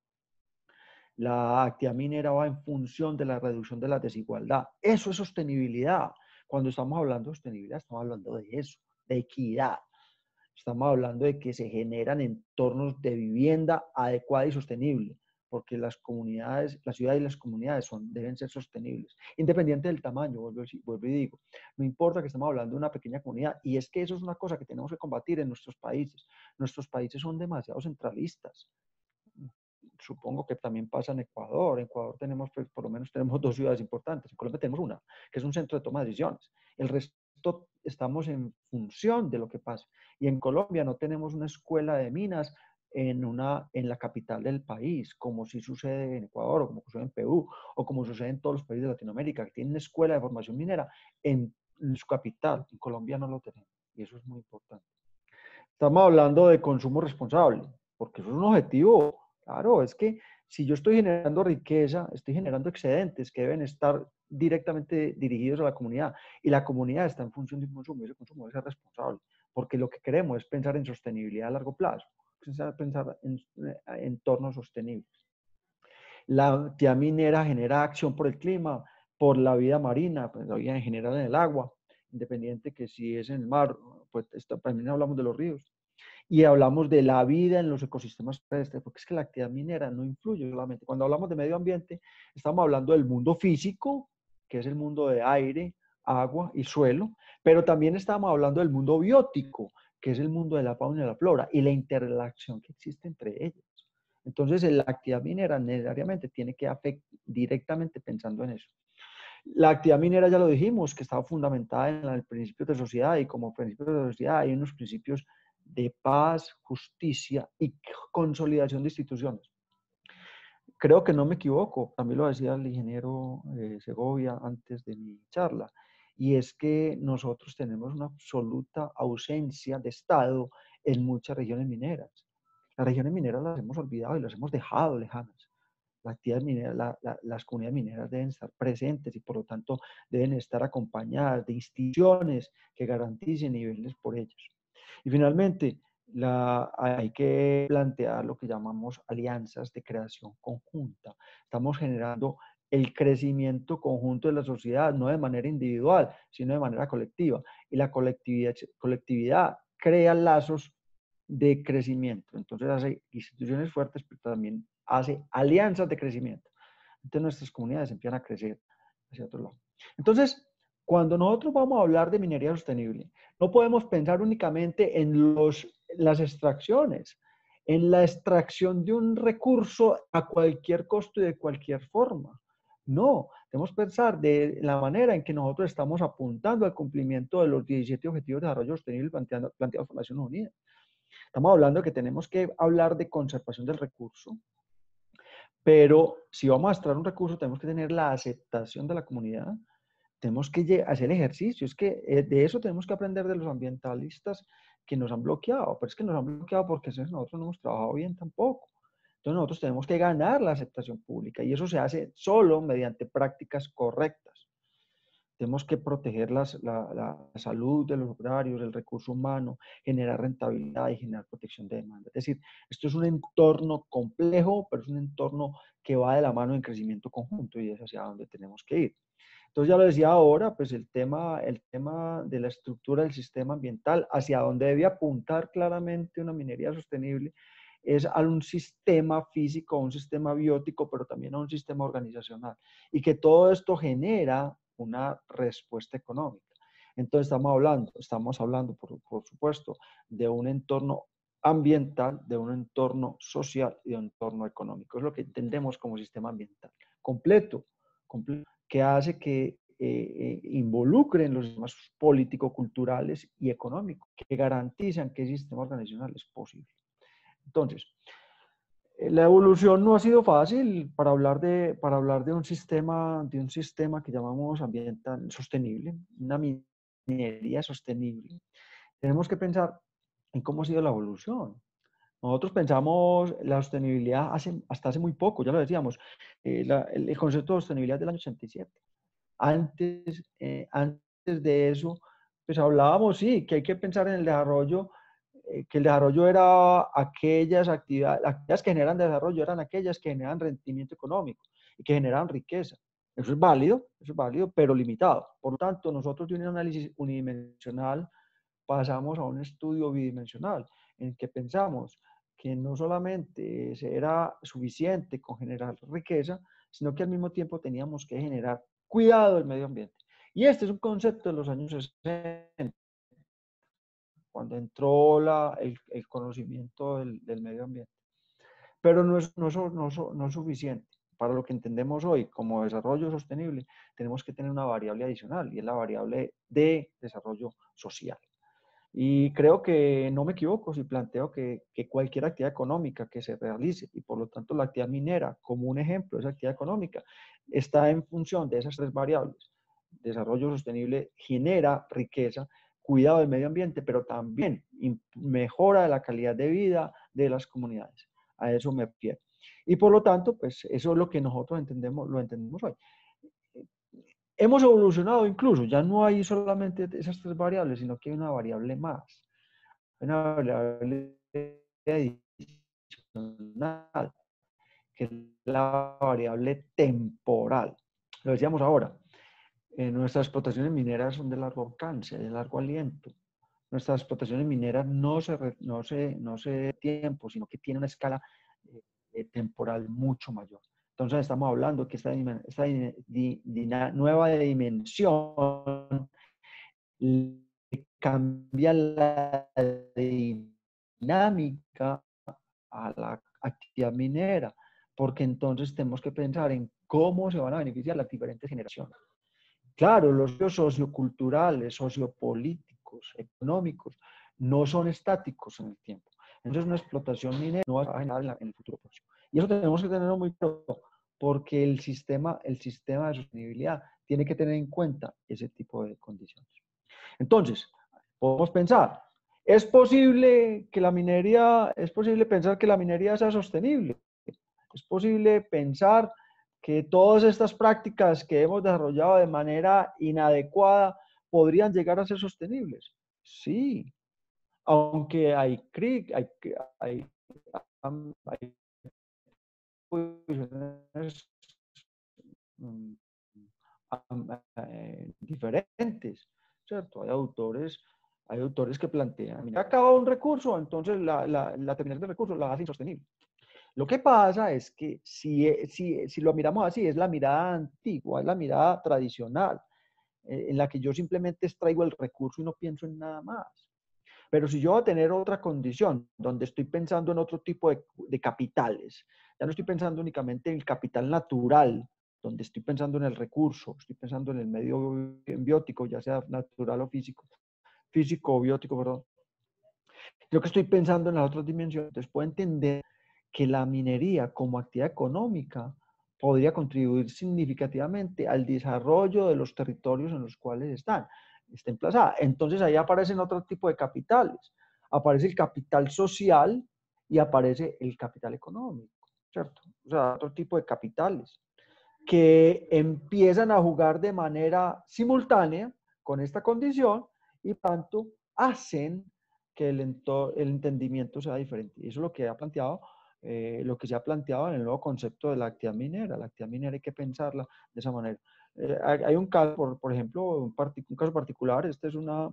La actividad minera va en función de la reducción de la desigualdad. Eso es sostenibilidad. Cuando estamos hablando de sostenibilidad, estamos hablando de eso, de equidad. Estamos hablando de que se generan entornos de vivienda adecuada y sostenible, porque las comunidades, la ciudad y las comunidades son, deben ser sostenibles, independiente del tamaño, vuelvo, vuelvo y digo. No importa que estemos hablando de una pequeña comunidad, y es que eso es una cosa que tenemos que combatir en nuestros países. Nuestros países son demasiado centralistas. Supongo que también pasa en Ecuador. En Ecuador tenemos, pues, por lo menos tenemos dos ciudades importantes. En Colombia tenemos una, que es un centro de toma de decisiones. El resto estamos en función de lo que pasa. Y en Colombia no tenemos una escuela de minas en, una, en la capital del país, como sí sucede en Ecuador, o como sucede en Perú, o como sucede en todos los países de Latinoamérica, que tienen una escuela de formación minera en, en su capital. En Colombia no lo tenemos. Y eso es muy importante. Estamos hablando de consumo responsable, porque eso es un objetivo. Claro, es que si yo estoy generando riqueza, estoy generando excedentes que deben estar directamente dirigidos a la comunidad, y la comunidad está en función de un consumo, y ese consumo debe ser responsable, porque lo que queremos es pensar en sostenibilidad a largo plazo, pensar, pensar en entornos sostenibles. La actividad minera genera acción por el clima, por la vida marina, pues la vida en general en el agua, independiente que si es en el mar, pues está, también hablamos de los ríos. Y hablamos de la vida en los ecosistemas terrestres, porque es que la actividad minera no influye solamente. Cuando hablamos de medio ambiente, estamos hablando del mundo físico, que es el mundo de aire, agua y suelo, pero también estamos hablando del mundo biótico, que es el mundo de la fauna y la flora, y la interrelación que existe entre ellos. Entonces, la actividad minera necesariamente tiene que afectar directamente pensando en eso. La actividad minera, ya lo dijimos, que estaba fundamentada en el principio de sociedad, y como principio de sociedad hay unos principios de paz, justicia y consolidación de instituciones. Creo que no me equivoco, también lo decía el ingeniero eh, Segovia antes de mi charla, y es que nosotros tenemos una absoluta ausencia de Estado en muchas regiones mineras. Las regiones mineras las hemos olvidado y las hemos dejado lejanas. La actividad minera, la, la, las comunidades mineras deben estar presentes y por lo tanto deben estar acompañadas de instituciones que garanticen niveles por ellos. Y finalmente, la, hay que plantear lo que llamamos alianzas de creación conjunta. Estamos generando el crecimiento conjunto de la sociedad, no de manera individual, sino de manera colectiva. Y la colectividad, colectividad crea lazos de crecimiento. Entonces hace instituciones fuertes, pero también hace alianzas de crecimiento. Entonces nuestras comunidades empiezan a crecer hacia otro lado. Entonces, cuando nosotros vamos a hablar de minería sostenible, no podemos pensar únicamente en los, las extracciones, en la extracción de un recurso a cualquier costo y de cualquier forma. No, debemos pensar de la manera en que nosotros estamos apuntando al cumplimiento de los diecisiete Objetivos de Desarrollo Sostenible planteados por las Naciones Unidas. Estamos hablando de que tenemos que hablar de conservación del recurso, pero si vamos a extraer un recurso tenemos que tener la aceptación de la comunidad, tenemos que hacer el ejercicio, es que de eso tenemos que aprender de los ambientalistas que nos han bloqueado, pero es que nos han bloqueado porque nosotros no hemos trabajado bien tampoco. Entonces nosotros tenemos que ganar la aceptación pública y eso se hace solo mediante prácticas correctas. Tenemos que proteger las, la, la salud de los operarios, el recurso humano, generar rentabilidad y generar protección de demanda. Es decir, esto es un entorno complejo, pero es un entorno que va de la mano en crecimiento conjunto y es hacia donde tenemos que ir. Entonces ya lo decía ahora, pues el tema, el tema de la estructura del sistema ambiental, hacia donde debe apuntar claramente una minería sostenible, es a un sistema físico, a un sistema biótico, pero también a un sistema organizacional. Y que todo esto genera una respuesta económica. Entonces estamos hablando, estamos hablando por, por supuesto, de un entorno ambiental, de un entorno social y de un entorno económico. Es lo que entendemos como sistema ambiental. Completo, completo que hace que eh, eh, involucren los sistemas político-culturales y económicos, que garantizan que ese sistema organizacional es posible. Entonces, la evolución no ha sido fácil para hablar de, para hablar de un sistema, de un sistema que llamamos ambiental sostenible, una minería sostenible. Tenemos que pensar en cómo ha sido la evolución. Nosotros pensamos la sostenibilidad hace, hasta hace muy poco, ya lo decíamos, eh, la, el, el concepto de sostenibilidad del año ochenta y siete. Antes, eh, antes de eso, pues hablábamos, sí, que hay que pensar en el desarrollo, eh, que el desarrollo era aquellas actividades, las actividades que generan desarrollo eran aquellas que generan rendimiento económico y que generan riqueza. Eso es válido, eso es válido, pero limitado. Por lo tanto, nosotros de un análisis unidimensional pasamos a un estudio bidimensional, en que pensamos que no solamente era suficiente con generar riqueza, sino que al mismo tiempo teníamos que generar cuidado del medio ambiente. Y este es un concepto de los años sesenta, cuando entró la, el, el, conocimiento del, del, medio ambiente. Pero no es, no, es, no, es, no es suficiente. Para lo que entendemos hoy como desarrollo sostenible, tenemos que tener una variable adicional y es la variable de desarrollo social. Y creo que no me equivoco si planteo que, que cualquier actividad económica que se realice, y por lo tanto la actividad minera como un ejemplo de esa actividad económica, está en función de esas tres variables. Desarrollo sostenible genera riqueza, cuidado del medio ambiente, pero también mejora la calidad de vida de las comunidades. A eso me refiero. Y por lo tanto, pues eso es lo que nosotros entendemos, lo entendemos hoy. Hemos evolucionado incluso, ya no hay solamente esas tres variables, sino que hay una variable más, una variable adicional, que es la variable temporal. Lo decíamos ahora, eh, nuestras explotaciones mineras son de largo alcance, de largo aliento. Nuestras explotaciones mineras no se, no se, no se tiempo, sino que tienen una escala eh, temporal mucho mayor. Entonces estamos hablando que esta, esta di, di, di, nueva dimensión cambia la dinámica a la actividad minera, porque entonces tenemos que pensar en cómo se van a beneficiar las diferentes generaciones. Claro, los socioculturales, sociopolíticos, económicos, no son estáticos en el tiempo. Entonces una explotación minera no va a generar en el futuro próximo. Y eso tenemos que tenerlo muy claro, porque el sistema, el sistema de sostenibilidad tiene que tener en cuenta ese tipo de condiciones. Entonces, podemos pensar, ¿es posible que la minería, es posible pensar que la minería sea sostenible? ¿Es posible pensar que todas estas prácticas que hemos desarrollado de manera inadecuada podrían llegar a ser sostenibles? Sí, aunque hay, hay, hay, hay posiciones um, um, uh, diferentes, ¿cierto? Hay autores, hay autores que plantean, mira, acaba un recurso, entonces la, la, la terminación del recurso la hace insostenible. Lo que pasa es que si, si, si lo miramos así, es la mirada antigua, es la mirada tradicional, eh, en la que yo simplemente extraigo el recurso y no pienso en nada más. Pero si yo voy a tener otra condición, donde estoy pensando en otro tipo de, de capitales, ya no estoy pensando únicamente en el capital natural, donde estoy pensando en el recurso, estoy pensando en el medio biótico, ya sea natural o físico, físico o biótico, perdón. Yo que estoy pensando en las otras dimensiones, entonces puedo entender que la minería como actividad económica podría contribuir significativamente al desarrollo de los territorios en los cuales están, está emplazada. Entonces ahí aparecen otro tipo de capitales. Aparece el capital social y aparece el capital económico, ¿cierto? O sea, otro tipo de capitales que empiezan a jugar de manera simultánea con esta condición y tanto hacen que el, el entendimiento sea diferente. Y eso es lo que ha planteado, eh, lo que se ha planteado en el nuevo concepto de la actividad minera. La actividad minera hay que pensarla de esa manera. Eh, hay un caso, por, por ejemplo, un, un caso particular, este es una,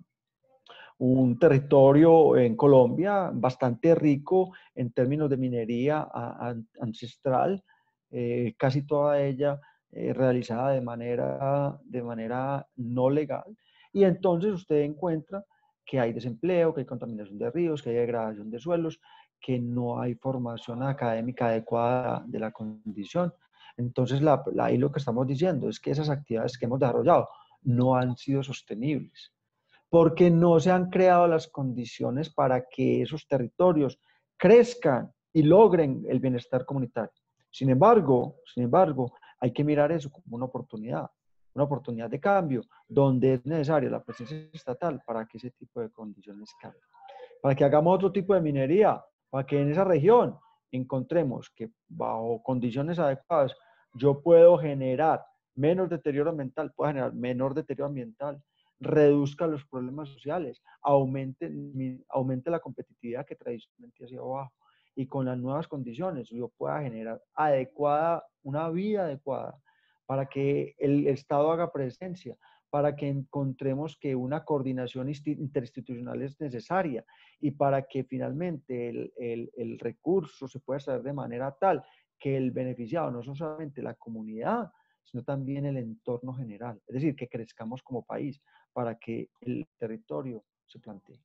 un territorio en Colombia bastante rico en términos de minería a, a, ancestral, eh, casi toda ella eh, realizada de manera, de manera no legal. Y entonces usted encuentra que hay desempleo, que hay contaminación de ríos, que hay degradación de suelos, que no hay formación académica adecuada de la condición. Entonces, la, la, ahí lo que estamos diciendo es que esas actividades que hemos desarrollado no han sido sostenibles, porque no se han creado las condiciones para que esos territorios crezcan y logren el bienestar comunitario. Sin embargo, sin embargo, hay que mirar eso como una oportunidad, una oportunidad de cambio, donde es necesaria la presencia estatal para que ese tipo de condiciones cambien. Para que hagamos otro tipo de minería, para que en esa región encontremos que bajo condiciones adecuadas yo puedo generar menos deterioro ambiental, puedo generar menor deterioro ambiental, reduzca los problemas sociales, aumente, aumente la competitividad que tradicionalmente ha sido abajo, y con las nuevas condiciones yo pueda generar adecuada, una vía adecuada para que el Estado haga presencia, para que encontremos que una coordinación interinstitucional es necesaria y para que finalmente el, el, el recurso se pueda hacer de manera tal que el beneficiado no solamente la comunidad, sino también el entorno general. Es decir, que crezcamos como país para que el territorio se plantee.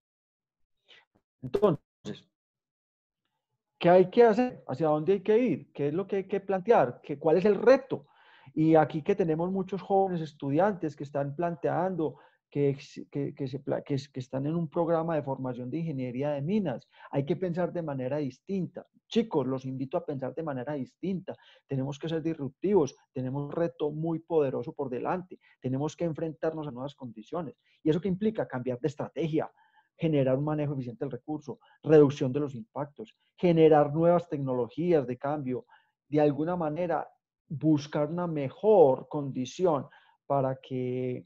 Entonces, ¿qué hay que hacer? ¿Hacia dónde hay que ir? ¿Qué es lo que hay que plantear? ¿Qué, ¿Cuál es el reto? Y aquí que tenemos muchos jóvenes estudiantes que están planteando que, que, que, se, que, que están en un programa de formación de ingeniería de minas, hay que pensar de manera distinta. Chicos, los invito a pensar de manera distinta. Tenemos que ser disruptivos, tenemos un reto muy poderoso por delante, tenemos que enfrentarnos a nuevas condiciones. ¿Y eso qué implica? Cambiar de estrategia, generar un manejo eficiente del recurso, reducción de los impactos, generar nuevas tecnologías de cambio, de alguna manera buscar una mejor condición para que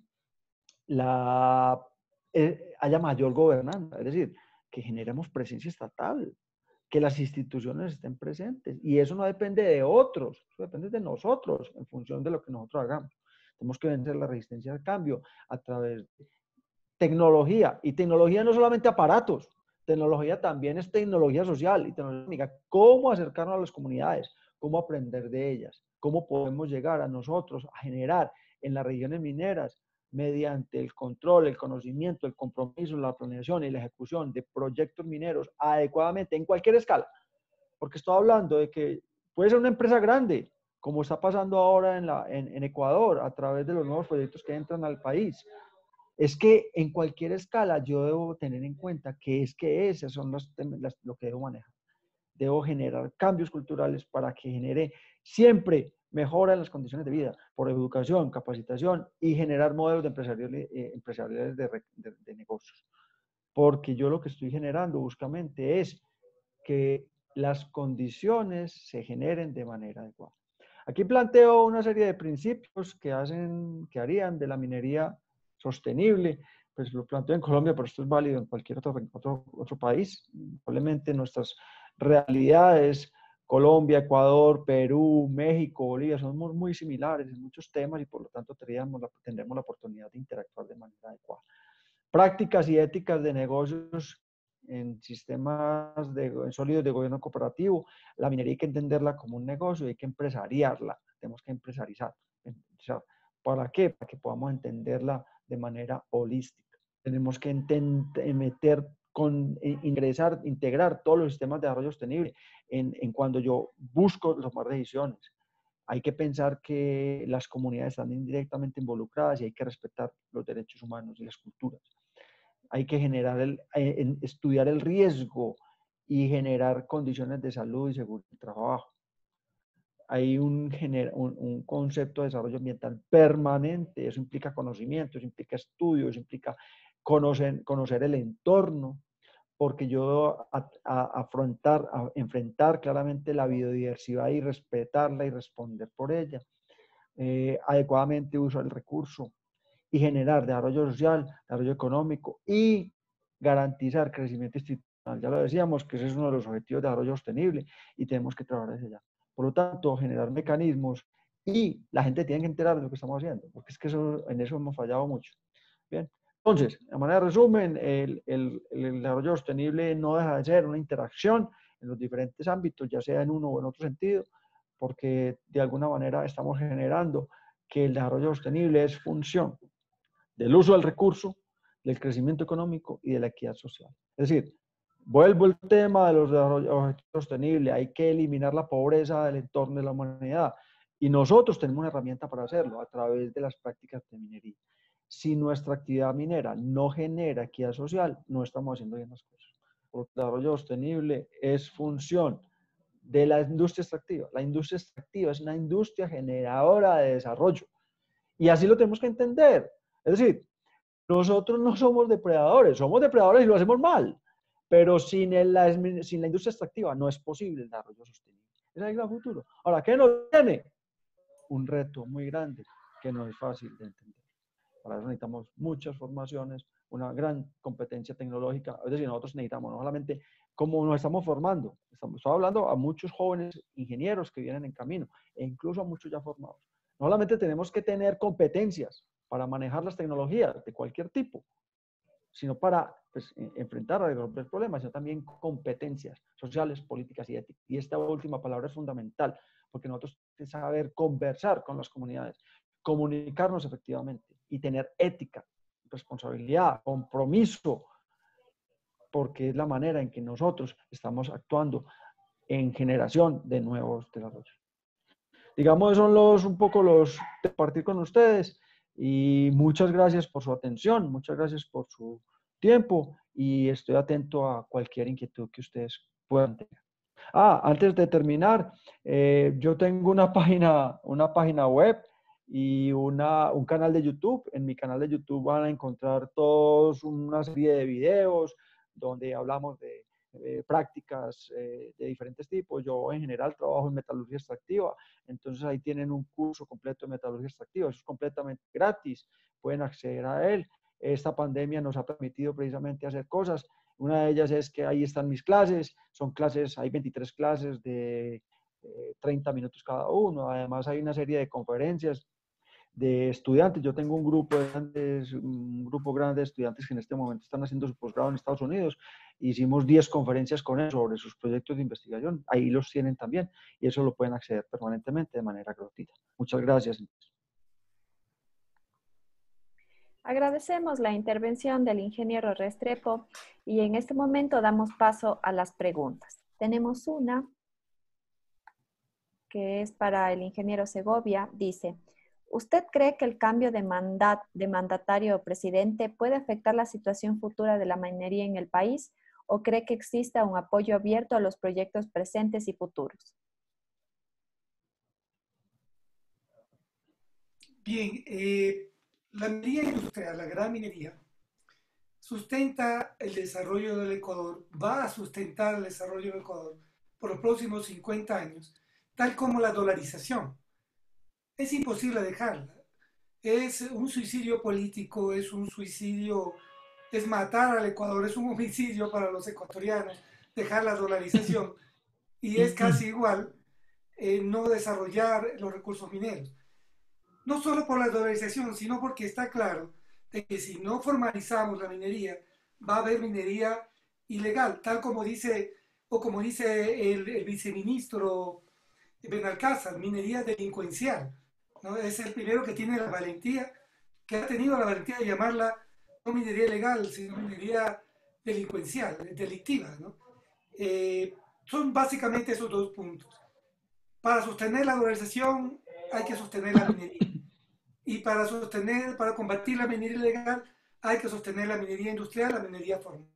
la, eh, haya mayor gobernanza, es decir, que generemos presencia estatal, que las instituciones estén presentes. Y eso no depende de otros, eso depende de nosotros en función de lo que nosotros hagamos. Tenemos que vencer la resistencia al cambio a través de tecnología. Y tecnología no solamente aparatos, tecnología también es tecnología social y tecnología. ¿Cómo acercarnos a las comunidades? ¿Cómo aprender de ellas? ¿Cómo podemos llegar a nosotros a generar en las regiones mineras, mediante el control, el conocimiento, el compromiso, la planeación y la ejecución de proyectos mineros adecuadamente en cualquier escala? Porque estoy hablando de que puede ser una empresa grande, como está pasando ahora en, la, en, en Ecuador, a través de los nuevos proyectos que entran al país. Es que en cualquier escala yo debo tener en cuenta que es que esas son las, las, lo que debo manejar. Debo generar cambios culturales para que genere siempre mejora en las condiciones de vida, por educación, capacitación y generar modelos de empresariales, eh, empresariales de, de, de negocios. Porque yo lo que estoy generando buscamente es que las condiciones se generen de manera adecuada. Aquí planteo una serie de principios que, hacen, que harían de la minería sostenible. Pues lo planteo en Colombia, pero esto es válido en cualquier otro, otro, otro país. Probablemente nuestras realidades Colombia, Ecuador, Perú, México, Bolivia, somos muy similares en muchos temas y por lo tanto tendremos la, tendremos la oportunidad de interactuar de manera adecuada. Prácticas y éticas de negocios en sistemas de, en sólidos de gobierno cooperativo. La minería hay que entenderla como un negocio y hay que empresariarla, tenemos que empresarizar. ¿Para qué? Para que podamos entenderla de manera holística. Tenemos que meter, con, ingresar, integrar todos los sistemas de desarrollo sostenible en, en cuando yo busco tomar decisiones. Hay que pensar que las comunidades están indirectamente involucradas y hay que respetar los derechos humanos y las culturas. Hay que generar el, eh, estudiar el riesgo y generar condiciones de salud y seguridad del trabajo. Hay un, un, un concepto de desarrollo ambiental permanente, eso implica conocimiento, eso implica estudio, eso implica conocer, conocer el entorno, porque yo a, a, afrontar, a enfrentar claramente la biodiversidad y respetarla y responder por ella, eh, adecuadamente uso el recurso y generar desarrollo social, desarrollo económico y garantizar crecimiento institucional. Ya lo decíamos que ese es uno de los objetivos de desarrollo sostenible y tenemos que trabajar hacia allá. Por lo tanto, generar mecanismos y la gente tiene que enterar de lo que estamos haciendo, porque es que eso, en eso hemos fallado mucho. Bien, entonces, de manera de resumen, el, el, el desarrollo sostenible no deja de ser una interacción en los diferentes ámbitos, ya sea en uno o en otro sentido, porque de alguna manera estamos generando que el desarrollo sostenible es función del uso del recurso, del crecimiento económico y de la equidad social. Es decir, vuelvo al tema de los objetivos sostenibles, hay que eliminar la pobreza del entorno de la humanidad y nosotros tenemos una herramienta para hacerlo a través de las prácticas de minería. Si nuestra actividad minera no genera equidad social, no estamos haciendo bien las cosas. El desarrollo sostenible es función de la industria extractiva. La industria extractiva es una industria generadora de desarrollo y así lo tenemos que entender. Es decir, nosotros no somos depredadores, somos depredadores y lo hacemos mal, pero sin, el, la, sin la industria extractiva no es posible el desarrollo sostenible. Ese es el gran futuro. Ahora, ¿qué nos tiene? Un reto muy grande que no es fácil de entender. Para eso necesitamos muchas formaciones, una gran competencia tecnológica. Es decir, nosotros necesitamos no solamente cómo nos estamos formando, estamos hablando a muchos jóvenes ingenieros que vienen en camino e incluso a muchos ya formados. No solamente tenemos que tener competencias para manejar las tecnologías de cualquier tipo, sino para pues, enfrentar a resolver problemas, sino también competencias sociales, políticas y éticas. Y esta última palabra es fundamental, porque nosotros tenemos que saber conversar con las comunidades, comunicarnos efectivamente y tener ética, responsabilidad, compromiso, porque es la manera en que nosotros estamos actuando en generación de nuevos desarrollos. Digamos, son los, un poco los de partir con ustedes y muchas gracias por su atención, muchas gracias por su tiempo y estoy atento a cualquier inquietud que ustedes puedan tener. Ah, antes de terminar, eh, yo tengo una página, una página web y una, un canal de YouTube. En mi canal de YouTube van a encontrar todos una serie de videos donde hablamos de eh, prácticas eh, de diferentes tipos. Yo en general trabajo en metalurgia extractiva, entonces ahí tienen un curso completo de metalurgia extractiva. Eso es completamente gratis, pueden acceder a él. Esta pandemia nos ha permitido precisamente hacer cosas. Una de ellas es que ahí están mis clases, son clases, hay veintitrés clases de eh, treinta minutos cada uno. Además hay una serie de conferencias de estudiantes. Yo tengo un grupo, de grandes, un grupo grande de estudiantes que en este momento están haciendo su posgrado en Estados Unidos. Hicimos diez conferencias con ellos sobre sus proyectos de investigación. Ahí los tienen también y eso lo pueden acceder permanentemente de manera gratuita. Muchas gracias. Agradecemos la intervención del ingeniero Restrepo y en este momento damos paso a las preguntas. Tenemos una que es para el ingeniero Segovia. Dice, ¿usted cree que el cambio de, mandat, de mandatario o presidente puede afectar la situación futura de la minería en el país o cree que exista un apoyo abierto a los proyectos presentes y futuros? Bien, eh, la minería industrial, la gran minería, sustenta el desarrollo del Ecuador, va a sustentar el desarrollo del Ecuador por los próximos cincuenta años, tal como la dolarización. Es imposible dejarla. Es un suicidio político, es un suicidio, es matar al Ecuador, es un homicidio para los ecuatorianos, dejar la dolarización. y es casi igual eh, no desarrollar los recursos mineros. No solo por la dolarización, sino porque está claro de que si no formalizamos la minería, va a haber minería ilegal, tal como dice, o como dice el, el viceministro Benalcázar, minería delincuencial, ¿no? Es el primero que tiene la valentía, que ha tenido la valentía de llamarla no minería ilegal, sino minería delincuencial, delictiva, ¿no? Eh, son básicamente esos dos puntos. Para sostener la dolarización hay que sostener la minería. Y para sostener, para combatir la minería ilegal, hay que sostener la minería industrial, la minería formal.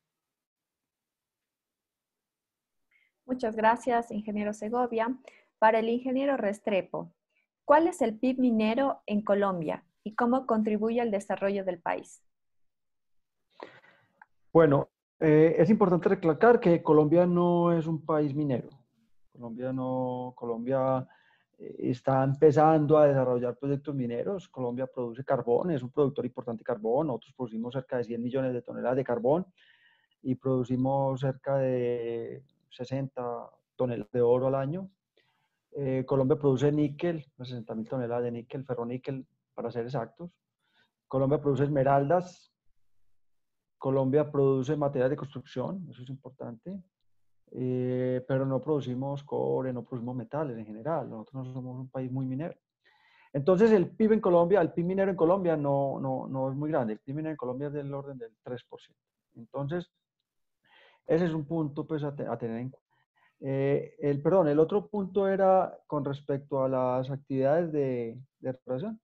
Muchas gracias, ingeniero Segovia. Para el ingeniero Restrepo, ¿cuál es el P I B minero en Colombia y cómo contribuye al desarrollo del país? Bueno, eh, es importante recalcar que Colombia no es un país minero. Colombia no, Colombia eh, está empezando a desarrollar proyectos mineros. Colombia produce carbón, es un productor importante de carbón. Nosotros producimos cerca de cien millones de toneladas de carbón y producimos cerca de sesenta toneladas de oro al año. Eh, Colombia produce níquel, sesenta mil toneladas de níquel, ferroníquel, para ser exactos. Colombia produce esmeraldas. Colombia produce materiales de construcción, eso es importante. Eh, pero no producimos cobre, no producimos metales en general. Nosotros no somos un país muy minero. Entonces, el P I B en Colombia, el P I B minero en Colombia no, no, no es muy grande. El P I B minero en Colombia es del orden del tres por ciento. Entonces, ese es un punto pues, a, te, a tener en cuenta. Eh, el, perdón, el otro punto era con respecto a las actividades de, de exploración.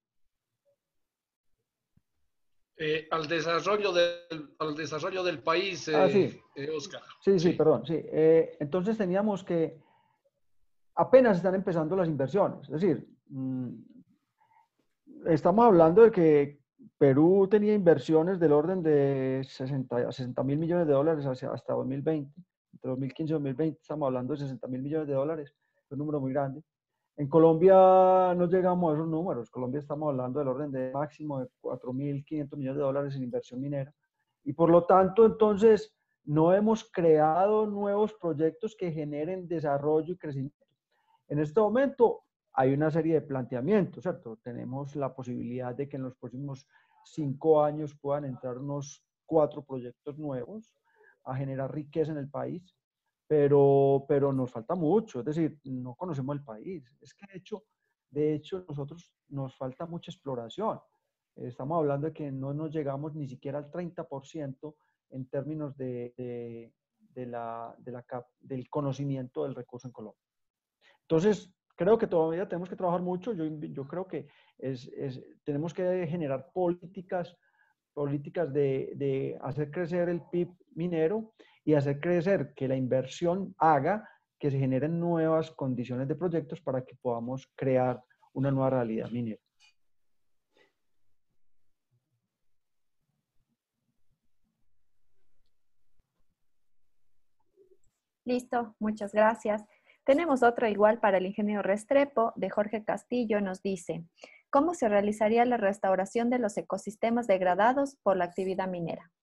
Eh, al, desarrollo del, al desarrollo del país, eh, ah, sí. eh, Oscar. Sí, sí, sí, perdón. Sí. Eh, entonces teníamos que apenas están empezando las inversiones. Es decir, mmm, estamos hablando de que Perú tenía inversiones del orden de sesenta mil millones de dólares hacia, hasta dos mil veinte. Entre dos mil quince y dos mil veinte estamos hablando de sesenta mil millones de dólares. Es un número muy grande. En Colombia no llegamos a esos números. En Colombia estamos hablando del orden de máximo de cuatro mil quinientos millones de dólares en inversión minera. Y por lo tanto, entonces, no hemos creado nuevos proyectos que generen desarrollo y crecimiento. En este momento hay una serie de planteamientos, ¿cierto? Tenemos la posibilidad de que en los próximos cinco años puedan entrar unos cuatro proyectos nuevos a generar riqueza en el país, pero, pero nos falta mucho, es decir, no conocemos el país. Es que de hecho, de hecho nosotros nos falta mucha exploración. Estamos hablando de que no nos llegamos ni siquiera al treinta por ciento en términos de, de, de la, de la, del conocimiento del recurso en Colombia. Entonces, creo que todavía tenemos que trabajar mucho. Yo, yo creo que es, es, tenemos que generar políticas, políticas de, de hacer crecer el P I B minero y hacer crecer que la inversión haga que se generen nuevas condiciones de proyectos para que podamos crear una nueva realidad minera. Listo, muchas gracias. Tenemos otra igual para el ingeniero Restrepo, de Jorge Castillo, nos dice, ¿cómo se realizaría la restauración de los ecosistemas degradados por la actividad minera?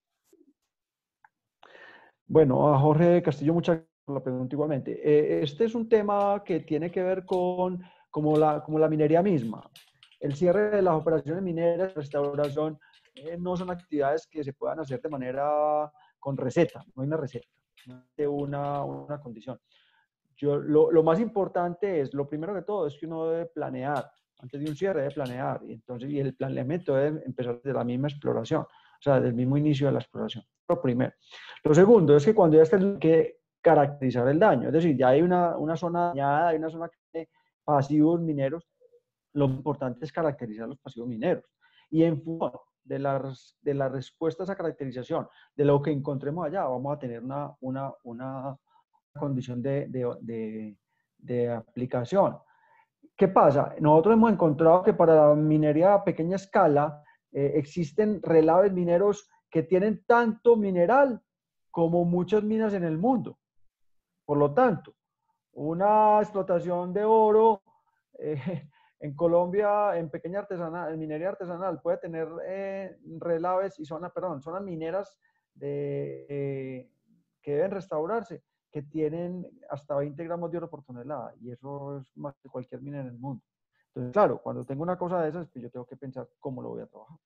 Bueno, a Jorge Castillo, muchas gracias por la pregunta igualmente. Este es un tema que tiene que ver con como la, como la minería misma. El cierre de las operaciones mineras, restauración, eh, no son actividades que se puedan hacer de manera con receta, no hay una receta, no hay una, una condición. Yo, lo, lo más importante es, lo primero que todo, es que uno debe planear. Antes de un cierre debe planear. Y, entonces, y el planeamiento debe empezar desde la misma exploración, o sea, desde el mismo inicio de la exploración. Lo primero. Lo segundo es que cuando ya esté, hay que caracterizar el daño. Es decir, ya hay una, una zona dañada, hay una zona de pasivos mineros. Lo importante es caracterizar los pasivos mineros. Y en función de la, de la respuesta a esa caracterización, de lo que encontremos allá, vamos a tener una, una, una condición de, de, de, de aplicación. ¿Qué pasa? Nosotros hemos encontrado que para la minería a pequeña escala eh, existen relaves mineros que tienen tanto mineral como muchas minas en el mundo. Por lo tanto, una explotación de oro eh, en Colombia, en pequeña artesanal, en minería artesanal, puede tener eh, relaves y zonas, perdón, zonas mineras de, eh, que deben restaurarse que tienen hasta veinte gramos de oro por tonelada, y eso es más que cualquier mina en el mundo. Entonces, claro, cuando tengo una cosa de esas, pues yo tengo que pensar cómo lo voy a trabajar.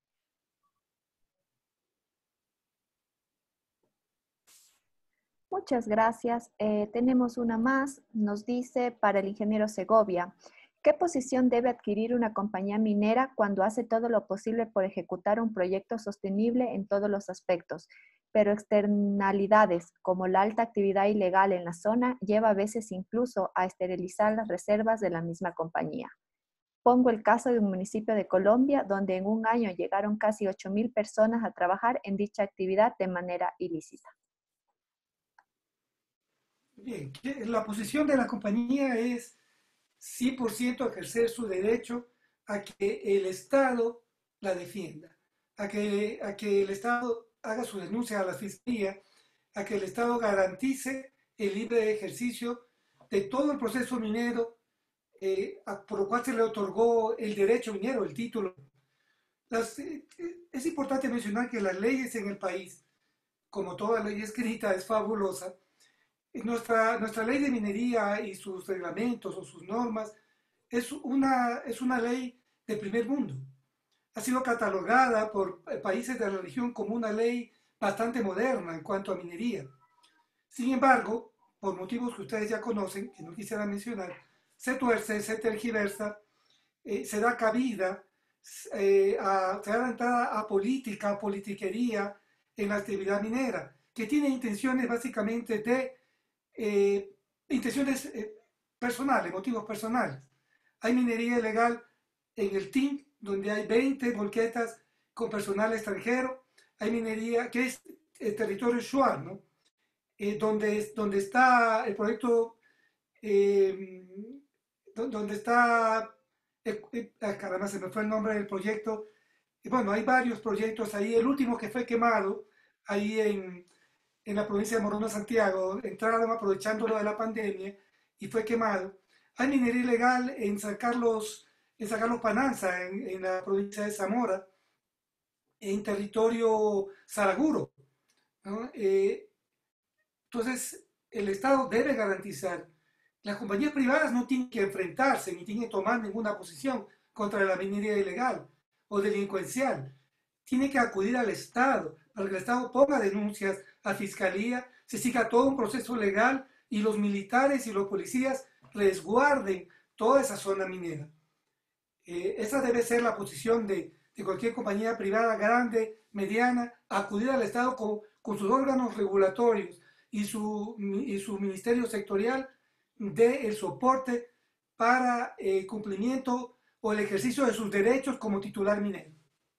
Muchas gracias. Eh, tenemos una más. Nos dice para el ingeniero Segovia, ¿qué posición debe adquirir una compañía minera cuando hace todo lo posible por ejecutar un proyecto sostenible en todos los aspectos, pero externalidades como la alta actividad ilegal en la zona lleva a veces incluso a esterilizar las reservas de la misma compañía? Pongo el caso de un municipio de Colombia donde en un año llegaron casi ocho mil personas a trabajar en dicha actividad de manera ilícita. Bien, la posición de la compañía es cien por ciento ejercer su derecho a que el Estado la defienda, a que, a que el Estado haga su denuncia a la Fiscalía, a que el Estado garantice el libre ejercicio de todo el proceso minero eh, a, por lo cual se le otorgó el derecho minero, el título. Las, eh, es importante mencionar que las leyes en el país, como toda ley escrita, es fabulosa. Nuestra, nuestra ley de minería y sus reglamentos o sus normas es una, es una ley de primer mundo. Ha sido catalogada por países de la región como una ley bastante moderna en cuanto a minería. Sin embargo, por motivos que ustedes ya conocen, que no quisiera mencionar, se tuerce, se tergiversa, eh, se da cabida, eh, a, se da entrada a política, a politiquería en la actividad minera, que tiene intenciones básicamente de Eh, intenciones eh, personales, motivos personales. Hay minería ilegal en el T I N, donde hay veinte volquetas con personal extranjero. Hay minería que es el territorio Shuar, ¿no? Eh, donde, donde está el proyecto, eh, donde está, eh, eh, caramba, se me fue el nombre del proyecto. Y bueno, hay varios proyectos ahí. El último que fue quemado, ahí en, en la provincia de Morona, Santiago, entraron aprovechándolo de la pandemia y fue quemado. Hay minería ilegal en San Carlos, en San Carlos Pananza, en, en la provincia de Zamora, en territorio Saraguro, ¿no? Eh, entonces, el Estado debe garantizar. Las compañías privadas no tienen que enfrentarse ni tienen que tomar ninguna posición contra la minería ilegal o delincuencial. Tiene que acudir al Estado para que el Estado ponga denuncias a Fiscalía, se siga todo un proceso legal y los militares y los policías resguarden toda esa zona minera. Eh, esa debe ser la posición de, de cualquier compañía privada grande, mediana, acudir al Estado con, con sus órganos regulatorios y su, y su ministerio sectorial dé el soporte para el cumplimiento o el ejercicio de sus derechos como titular minero.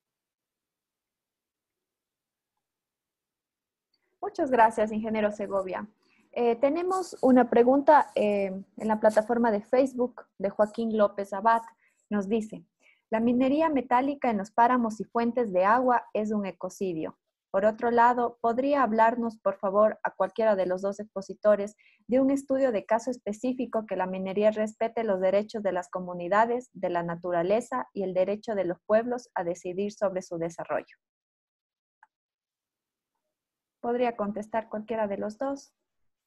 Muchas gracias, ingeniero Segovia. Eh, tenemos una pregunta eh, en la plataforma de Facebook de Joaquín López Abad. Nos dice, la minería metálica en los páramos y fuentes de agua es un ecocidio. Por otro lado, ¿podría hablarnos, por favor, a cualquiera de los dos expositores de un estudio de caso específico que la minería respete los derechos de las comunidades, de la naturaleza y el derecho de los pueblos a decidir sobre su desarrollo? ¿Podría contestar cualquiera de los dos?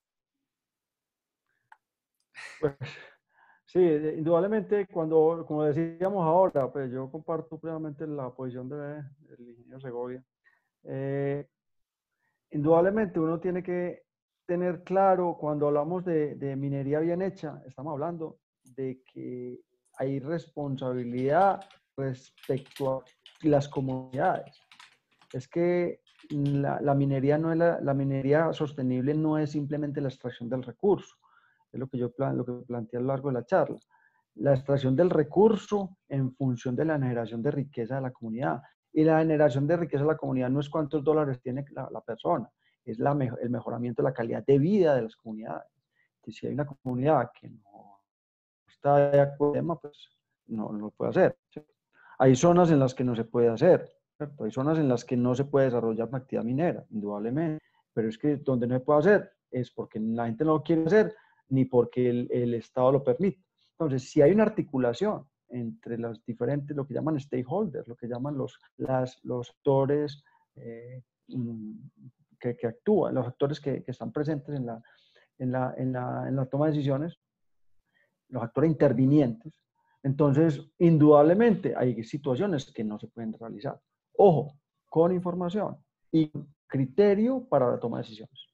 Pues, sí, indudablemente, cuando, como decíamos ahora, pues yo comparto plenamente la posición de, del ingeniero Segovia. Eh, indudablemente uno tiene que tener claro, cuando hablamos de, de minería bien hecha, estamos hablando de que hay responsabilidad respecto a las comunidades. Es que la, la minería no es la, la minería sostenible no es simplemente la extracción del recurso, es lo que yo plan, lo que planteé a lo largo de la charla. La extracción del recurso en función de la generación de riqueza de la comunidad. Y la generación de riqueza de la comunidad no es cuántos dólares tiene la, la persona, es la, el mejoramiento de la calidad de vida de las comunidades. Entonces, si hay una comunidad que no está de acuerdo, pues no, no lo puede hacer. ¿Cierto? Hay zonas en las que no se puede hacer, ¿cierto? Hay zonas en las que no se puede desarrollar una actividad minera, indudablemente, pero es que donde no se puede hacer es porque la gente no lo quiere hacer ni porque el, el Estado lo permite. Entonces, si hay una articulación entre los diferentes, lo que llaman stakeholders, lo que llaman los, las, los actores eh, que, que actúan, los actores que, que están presentes en la, en la, en la, en la toma de decisiones, los actores intervinientes. Entonces, indudablemente hay situaciones que no se pueden realizar. Ojo, con información y criterio para la toma de decisiones.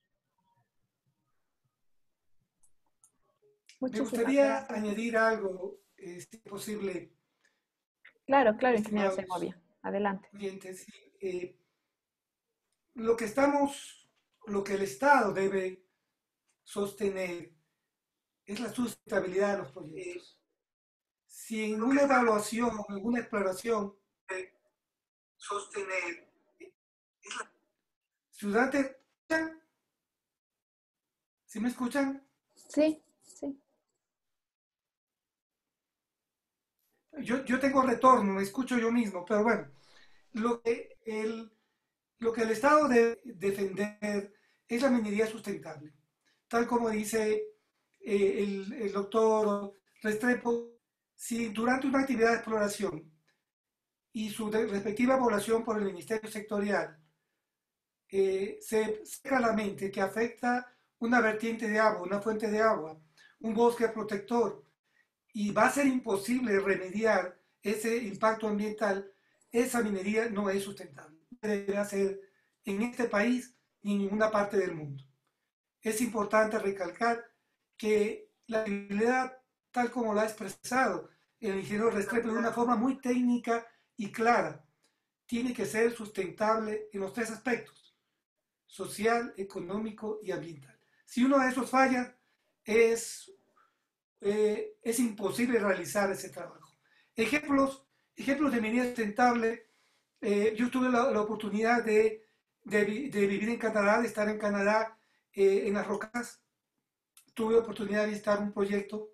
Me gustaría añadir algo, eh, si es posible. Claro, claro, ingeniero Segovia. Adelante. Oyentes, eh, lo que estamos, lo que el Estado debe sostener es la sustentabilidad de los proyectos. Si en una evaluación, en alguna exploración, eh, sostener es la ciudad. ¿Sí me escuchan? Sí, sí. Yo, yo tengo retorno, me escucho yo mismo, pero bueno, lo que el, lo que el Estado debe defender es la minería sustentable. Tal como dice eh, el, el doctor Restrepo, si durante una actividad de exploración y su de, respectiva evaluación por el Ministerio Sectorial eh, se saca a la mente que afecta una vertiente de agua, una fuente de agua, un bosque protector, y va a ser imposible remediar ese impacto ambiental, esa minería no es sustentable. No debe hacer en este país ni en ninguna parte del mundo. Es importante recalcar que la actividad, tal como lo ha expresado el ingeniero Restrepo de una forma muy técnica y clara, tiene que ser sustentable en los tres aspectos: social, económico y ambiental. Si uno de esos falla, es, eh, es imposible realizar ese trabajo. Ejemplos, ejemplos de minería sustentable. Eh, yo tuve la, la oportunidad de, de, de, vivir en Canadá, de estar en Canadá, eh, en las rocas. Tuve la oportunidad de visitar un proyecto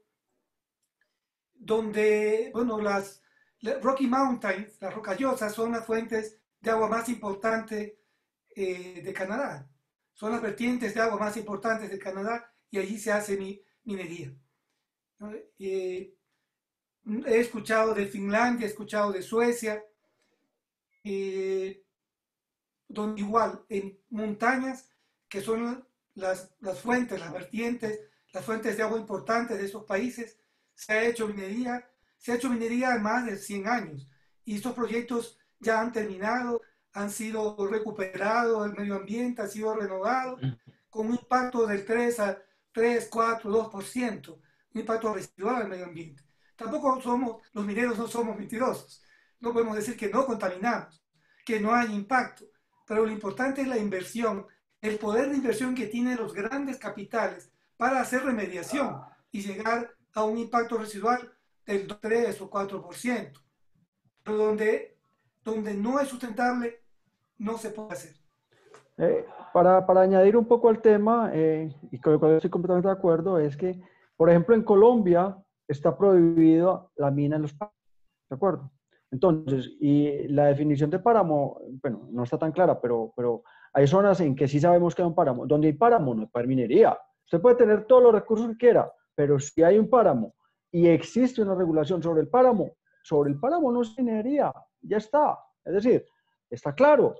donde, bueno, las, las Rocky Mountains, las rocallosas, son las fuentes de agua más importantes eh, de Canadá. Son las vertientes de agua más importantes de Canadá y allí se hace mi, minería. Eh, he escuchado de Finlandia, he escuchado de Suecia, eh, donde igual en montañas, que son las, las fuentes, las vertientes, las fuentes de agua importantes de esos países, se ha hecho minería, se ha hecho minería en más de cien años. Y estos proyectos ya han terminado, han sido recuperados, el medio ambiente ha sido renovado, con un impacto del tres a tres, cuatro, dos por ciento, un impacto residual al medio ambiente. Tampoco somos, los mineros no somos mentirosos, no podemos decir que no contaminamos, que no hay impacto, pero lo importante es la inversión, el poder de inversión que tienen los grandes capitales para hacer remediación y llegar a un impacto residual del tres o cuatro por ciento. Pero donde, donde no es sustentable, no se puede hacer. Eh, para, para añadir un poco al tema, eh, y con lo cual estoy completamente de acuerdo, es que, por ejemplo, en Colombia está prohibido la mina en los páramos, ¿de acuerdo? Entonces, y la definición de páramo, bueno, no está tan clara, pero, pero hay zonas en que sí sabemos que hay un páramo. Donde hay páramo no hay para minería. Usted puede tener todos los recursos que quiera, pero si hay un páramo y existe una regulación sobre el páramo, sobre el páramo no es minería, ya está. Es decir, está claro.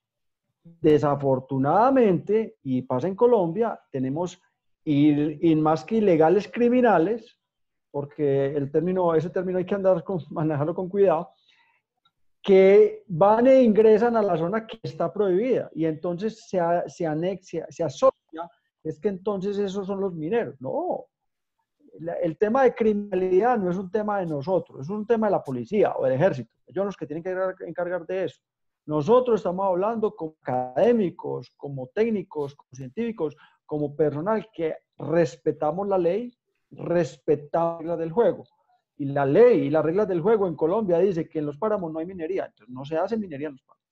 Desafortunadamente, y pasa en Colombia, tenemos ir, ir más que ilegales criminales, porque el término, ese término hay que andar con, manejarlo con cuidado, que van e ingresan a la zona que está prohibida y entonces se, se anexa, se asocia, es que entonces esos son los mineros. No, el tema de criminalidad no es un tema de nosotros, es un tema de la policía o del ejército. Ellos son los que tienen que encargar de eso. Nosotros estamos hablando como académicos, como técnicos, como científicos, como personal que respetamos la ley, respetamos las reglas del juego. Y la ley y las reglas del juego en Colombia dice que en los páramos no hay minería, entonces no se hace minería en los páramos.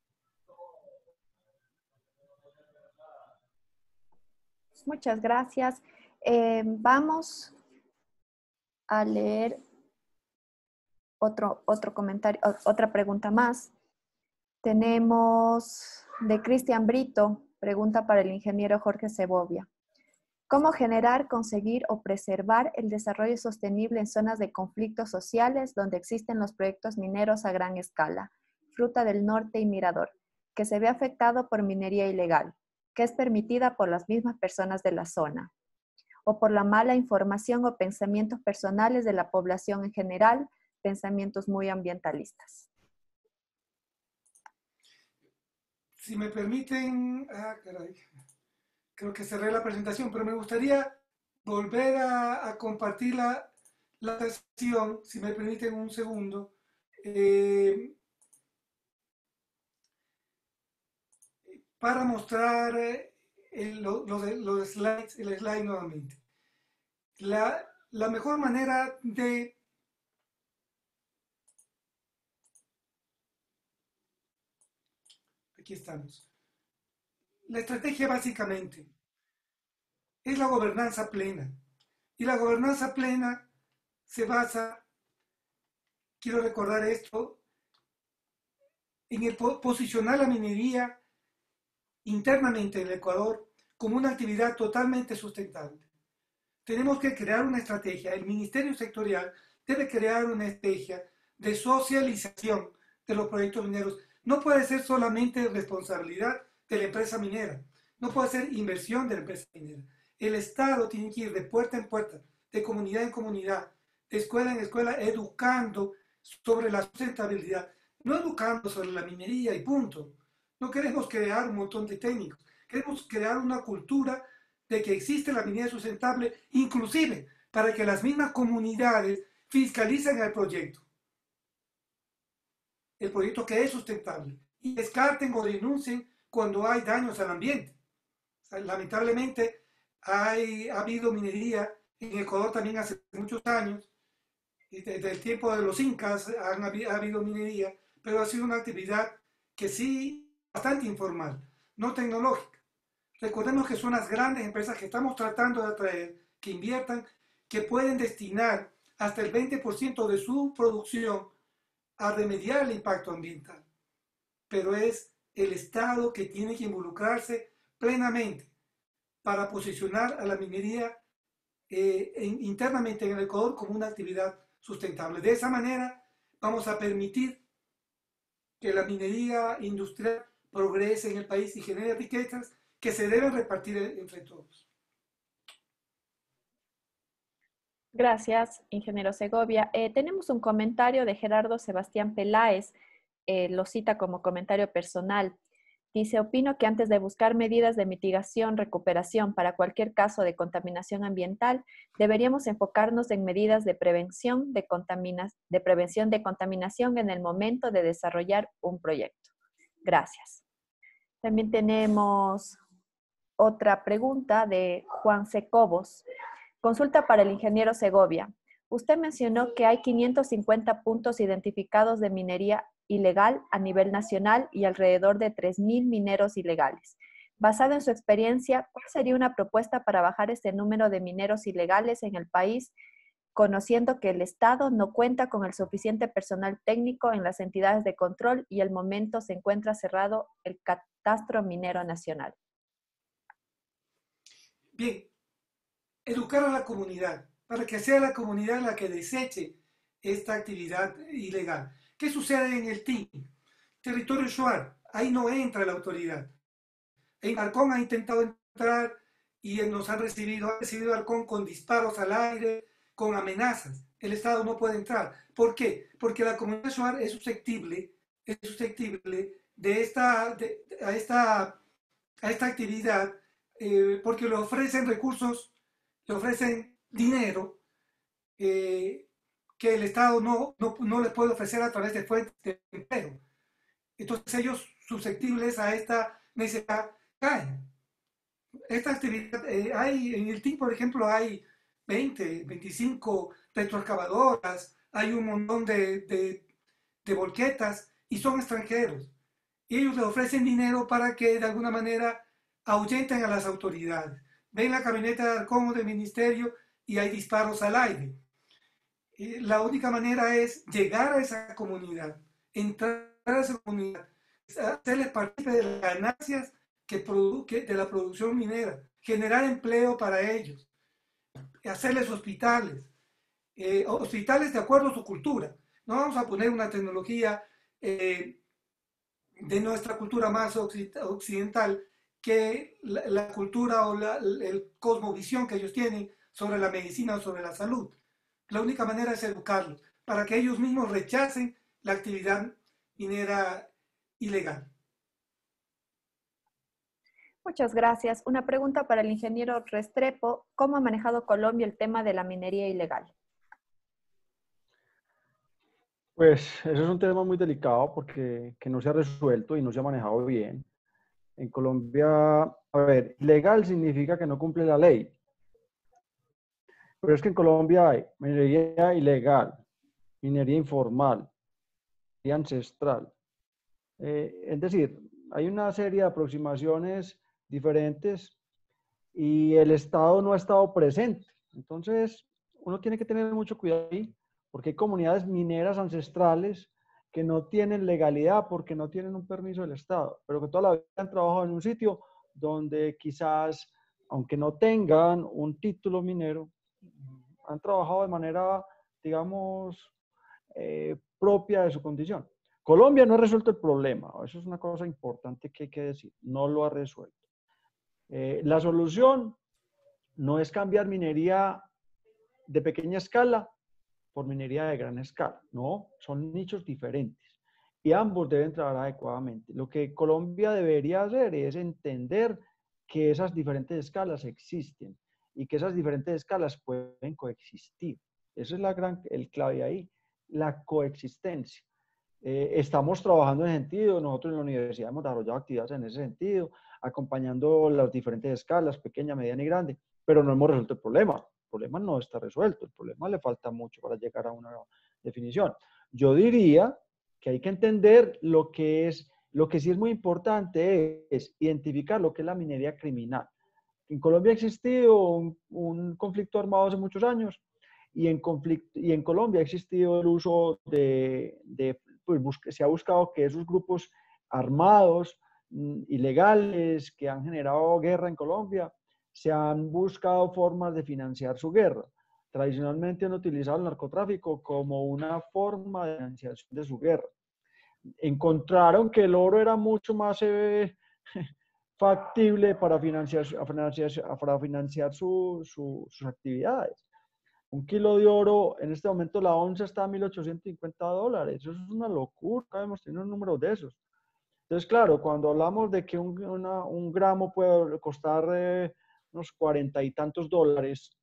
Muchas gracias. Eh, vamos a leer otro, otro comentario, otra pregunta más. Tenemos de Cristian Brito, pregunta para el ingeniero Jorge Segovia. ¿Cómo generar, conseguir o preservar el desarrollo sostenible en zonas de conflictos sociales donde existen los proyectos mineros a gran escala, Fruta del Norte y Mirador, que se ve afectado por minería ilegal, que es permitida por las mismas personas de la zona? o por la mala información o pensamientos personales de la población en general, pensamientos muy ambientalistas. Si me permiten, ah, caray, creo que cerré la presentación, pero me gustaría volver a, a compartir la, la sesión, si me permiten un segundo. Eh, para mostrar el, los, los slides, el slide nuevamente. La, la mejor manera de aquí estamos. La estrategia básicamente es la gobernanza plena. Y la gobernanza plena se basa, quiero recordar esto, en el posicionar la minería internamente en el Ecuador como una actividad totalmente sustentable. Tenemos que crear una estrategia, el Ministerio Sectorial debe crear una estrategia de socialización de los proyectos mineros. No puede ser solamente responsabilidad de la empresa minera, no puede ser inversión de la empresa minera. El Estado tiene que ir de puerta en puerta, de comunidad en comunidad, de escuela en escuela, educando sobre la sustentabilidad, no educando sobre la minería y punto. No queremos crear un montón de técnicos, queremos crear una cultura de que existe la minería sustentable, inclusive para que las mismas comunidades fiscalicen el proyecto. El proyecto que es sustentable y descarten o denuncien cuando hay daños al ambiente. O sea, lamentablemente hay, ha habido minería en Ecuador también hace muchos años, y desde el tiempo de los incas han, ha habido minería, pero ha sido una actividad que sí, bastante informal, no tecnológica. Recordemos que son las grandes empresas que estamos tratando de atraer, que inviertan, que pueden destinar hasta el veinte por ciento de su producción a remediar el impacto ambiental. Pero es el Estado que tiene que involucrarse plenamente para posicionar a la minería eh, en, internamente en el Ecuador como una actividad sustentable. De esa manera vamos a permitir que la minería industrial progrese en el país y genere riquezas que se deben repartir entre todos. Gracias, ingeniero Segovia. Eh, tenemos un comentario de Gerardo Sebastián Peláez, eh, lo cita como comentario personal. Dice, opino que antes de buscar medidas de mitigación, recuperación para cualquier caso de contaminación ambiental, deberíamos enfocarnos en medidas de prevención de, de prevención de contaminación en el momento de desarrollar un proyecto. Gracias. También tenemos otra pregunta de Juan C. Cobos. Consulta para el ingeniero Segovia. Usted mencionó que hay quinientos cincuenta puntos identificados de minería ilegal a nivel nacional y alrededor de tres mil mineros ilegales. Basado en su experiencia, ¿cuál sería una propuesta para bajar este número de mineros ilegales en el país, conociendo que el Estado no cuenta con el suficiente personal técnico en las entidades de control y al momento se encuentra cerrado el catastro minero nacional? Bien, educar a la comunidad, para que sea la comunidad la que deseche esta actividad ilegal. ¿Qué sucede en el T I N? Territorio Shuar, ahí no entra la autoridad. En Arcón ha intentado entrar y nos han recibido, ha recibido Arcón con disparos al aire, con amenazas. El Estado no puede entrar. ¿Por qué? Porque la comunidad Shuar es susceptible, es susceptible de esta, de, a, esta, a esta actividad eh, porque le ofrecen recursos, le ofrecen dinero eh, que el Estado no, no, no les puede ofrecer a través de fuentes de empleo. Entonces ellos susceptibles a esta necesidad caen. Esta actividad, eh, hay, en el T I C, por ejemplo, hay veinte, veinticinco retroexcavadoras, hay un montón de, de, de volquetas y son extranjeros. Y ellos les ofrecen dinero para que de alguna manera ahuyenten a las autoridades. Ven la camioneta de Arcón o del ministerio y hay disparos al aire. Y la única manera es llegar a esa comunidad, entrar a esa comunidad, hacerles partícipe de las ganancias que produ que de la producción minera, generar empleo para ellos, hacerles hospitales, eh, hospitales de acuerdo a su cultura. No vamos a poner una tecnología eh, de nuestra cultura más occidental que la, la cultura o la el cosmovisión que ellos tienen sobre la medicina o sobre la salud. La única manera es educarlos para que ellos mismos rechacen la actividad minera ilegal. Muchas gracias. Una pregunta para el ingeniero Restrepo. ¿Cómo ha manejado Colombia el tema de la minería ilegal? Pues eso es un tema muy delicado porque que no se ha resuelto y no se ha manejado bien. En Colombia, a ver, ilegal significa que no cumple la ley. Pero es que en Colombia hay minería ilegal, minería informal, minería ancestral. Eh, es decir, hay una serie de aproximaciones diferentes y el Estado no ha estado presente. Entonces, uno tiene que tener mucho cuidado ahí, porque hay comunidades mineras ancestrales que no tienen legalidad porque no tienen un permiso del Estado, pero que toda la vida han trabajado en un sitio donde quizás, aunque no tengan un título minero, han trabajado de manera, digamos, eh, propia de su condición. Colombia no ha resuelto el problema, eso es una cosa importante que hay que decir, no lo ha resuelto. Eh, la solución no es cambiar minería de pequeña escala por minería de gran escala, no, son nichos diferentes y ambos deben trabajar adecuadamente. Lo que Colombia debería hacer es entender que esas diferentes escalas existen y que esas diferentes escalas pueden coexistir. Esa es la gran, el clave ahí, la coexistencia. Eh, estamos trabajando en ese sentido, nosotros en la universidad hemos desarrollado actividades en ese sentido, acompañando las diferentes escalas, pequeña, mediana y grande, pero no hemos resuelto el problema. El problema no está resuelto, el problema le falta mucho para llegar a una definición. Yo diría que hay que entender lo que es, lo que sí es muy importante es identificar lo que es la minería criminal. En Colombia ha existido un, un conflicto armado hace muchos años y en, conflicto, y en Colombia ha existido el uso de, de pues se ha buscado que esos grupos armados, ilegales, que han generado guerra en Colombia, se han buscado formas de financiar su guerra. Tradicionalmente han utilizado el narcotráfico como una forma de financiación de su guerra. Encontraron que el oro era mucho más eh, factible para financiar, financiar, para financiar su, su, sus actividades. Un kilo de oro, en este momento la onza está a mil ochocientos cincuenta dólares. Eso es una locura, hemos tenido un número de esos. Entonces, claro, cuando hablamos de que un, una, un gramo puede costar eh, unos cuarenta y tantos dólares,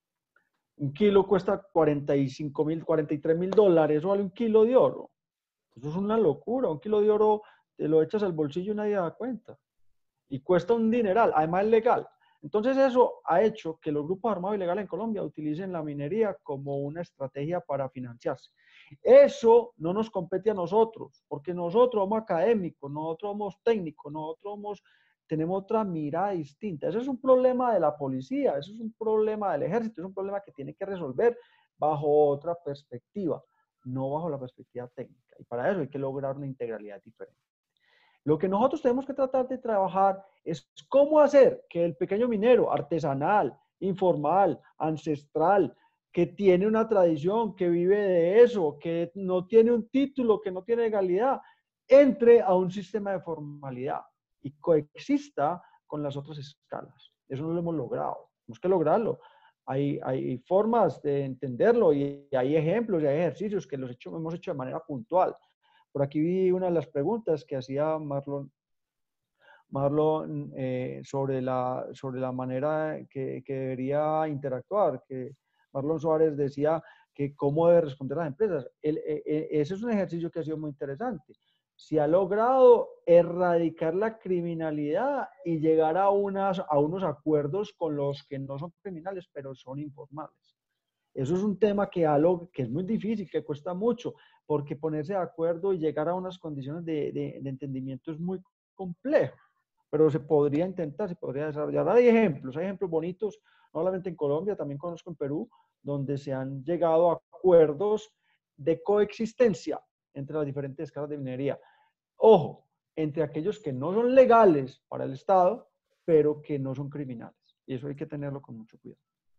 un kilo cuesta cuarenta y cinco mil, cuarenta y tres mil dólares, o vale un kilo de oro. Eso es una locura. Un kilo de oro te lo echas al bolsillo y nadie da cuenta. Y cuesta un dineral, además es legal. Entonces eso ha hecho que los grupos armados ilegales en Colombia utilicen la minería como una estrategia para financiarse. Eso no nos compete a nosotros, porque nosotros somos académicos, nosotros somos técnicos, nosotros somos, tenemos otra mirada distinta. Ese es un problema de la policía, eso es un problema del ejército, es un problema que tiene que resolver bajo otra perspectiva, no bajo la perspectiva técnica. Y para eso hay que lograr una integralidad diferente. Lo que nosotros tenemos que tratar de trabajar es cómo hacer que el pequeño minero artesanal, informal, ancestral, que tiene una tradición, que vive de eso, que no tiene un título, que no tiene legalidad, entre a un sistema de formalidad y coexista con las otras escalas. Eso no lo hemos logrado. Tenemos que lograrlo. Hay, hay formas de entenderlo y hay ejemplos y hay ejercicios que los hecho, hemos hecho de manera puntual. Por aquí vi una de las preguntas que hacía Marlon, Marlon eh, sobre, la, sobre la manera que, que debería interactuar, que Marlon Suárez decía que cómo debe responder a las empresas. El, eh, ese es un ejercicio que ha sido muy interesante. Si ha logrado erradicar la criminalidad y llegar a, unas, a unos acuerdos con los que no son criminales, pero son informales. Eso es un tema que, algo, que es muy difícil, que cuesta mucho, porque ponerse de acuerdo y llegar a unas condiciones de, de, de entendimiento es muy complejo, pero se podría intentar, se podría desarrollar. Hay ejemplos, hay ejemplos bonitos, no solamente en Colombia, también conozco en Perú, donde se han llegado a acuerdos de coexistencia entre las diferentes escalas de minería. Ojo, entre aquellos que no son legales para el Estado, pero que no son criminales. Y eso hay que tenerlo con mucho cuidado.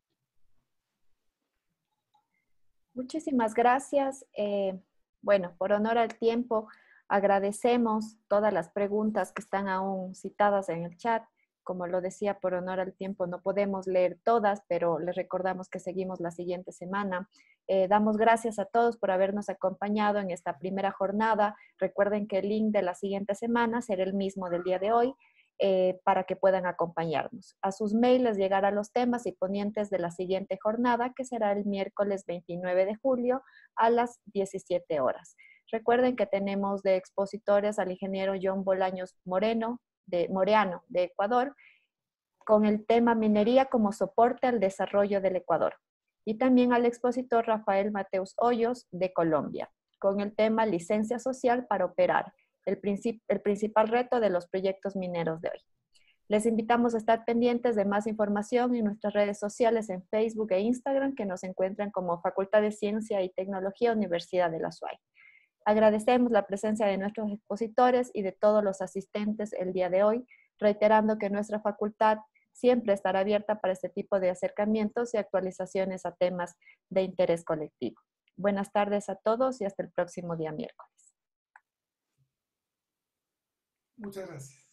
Muchísimas gracias. Eh, bueno, por honor al tiempo, agradecemos todas las preguntas que están aún citadas en el chat Como lo decía, por honor al tiempo, no podemos leer todas, pero les recordamos que seguimos la siguiente semana. Eh, damos gracias a todos por habernos acompañado en esta primera jornada. Recuerden que el link de la siguiente semana será el mismo del día de hoy, eh, para que puedan acompañarnos. A sus mails les llegarán los temas y ponientes de la siguiente jornada, que será el miércoles veintinueve de julio a las diecisiete horas. Recuerden que tenemos de expositores al ingeniero John Bolaños Moreno, de Moreano, de Ecuador, con el tema minería como soporte al desarrollo del Ecuador. Y también al expositor Rafael Mateus Hoyos, de Colombia, con el tema licencia social para operar, el, princip el principal reto de los proyectos mineros de hoy. Les invitamos a estar pendientes de más información en nuestras redes sociales en Facebook e Instagram, que nos encuentran como Facultad de Ciencia y Tecnología, Universidad de la S U A Y. Agradecemos la presencia de nuestros expositores y de todos los asistentes el día de hoy, reiterando que nuestra facultad siempre estará abierta para este tipo de acercamientos y actualizaciones a temas de interés colectivo. Buenas tardes a todos y hasta el próximo día miércoles. Muchas gracias.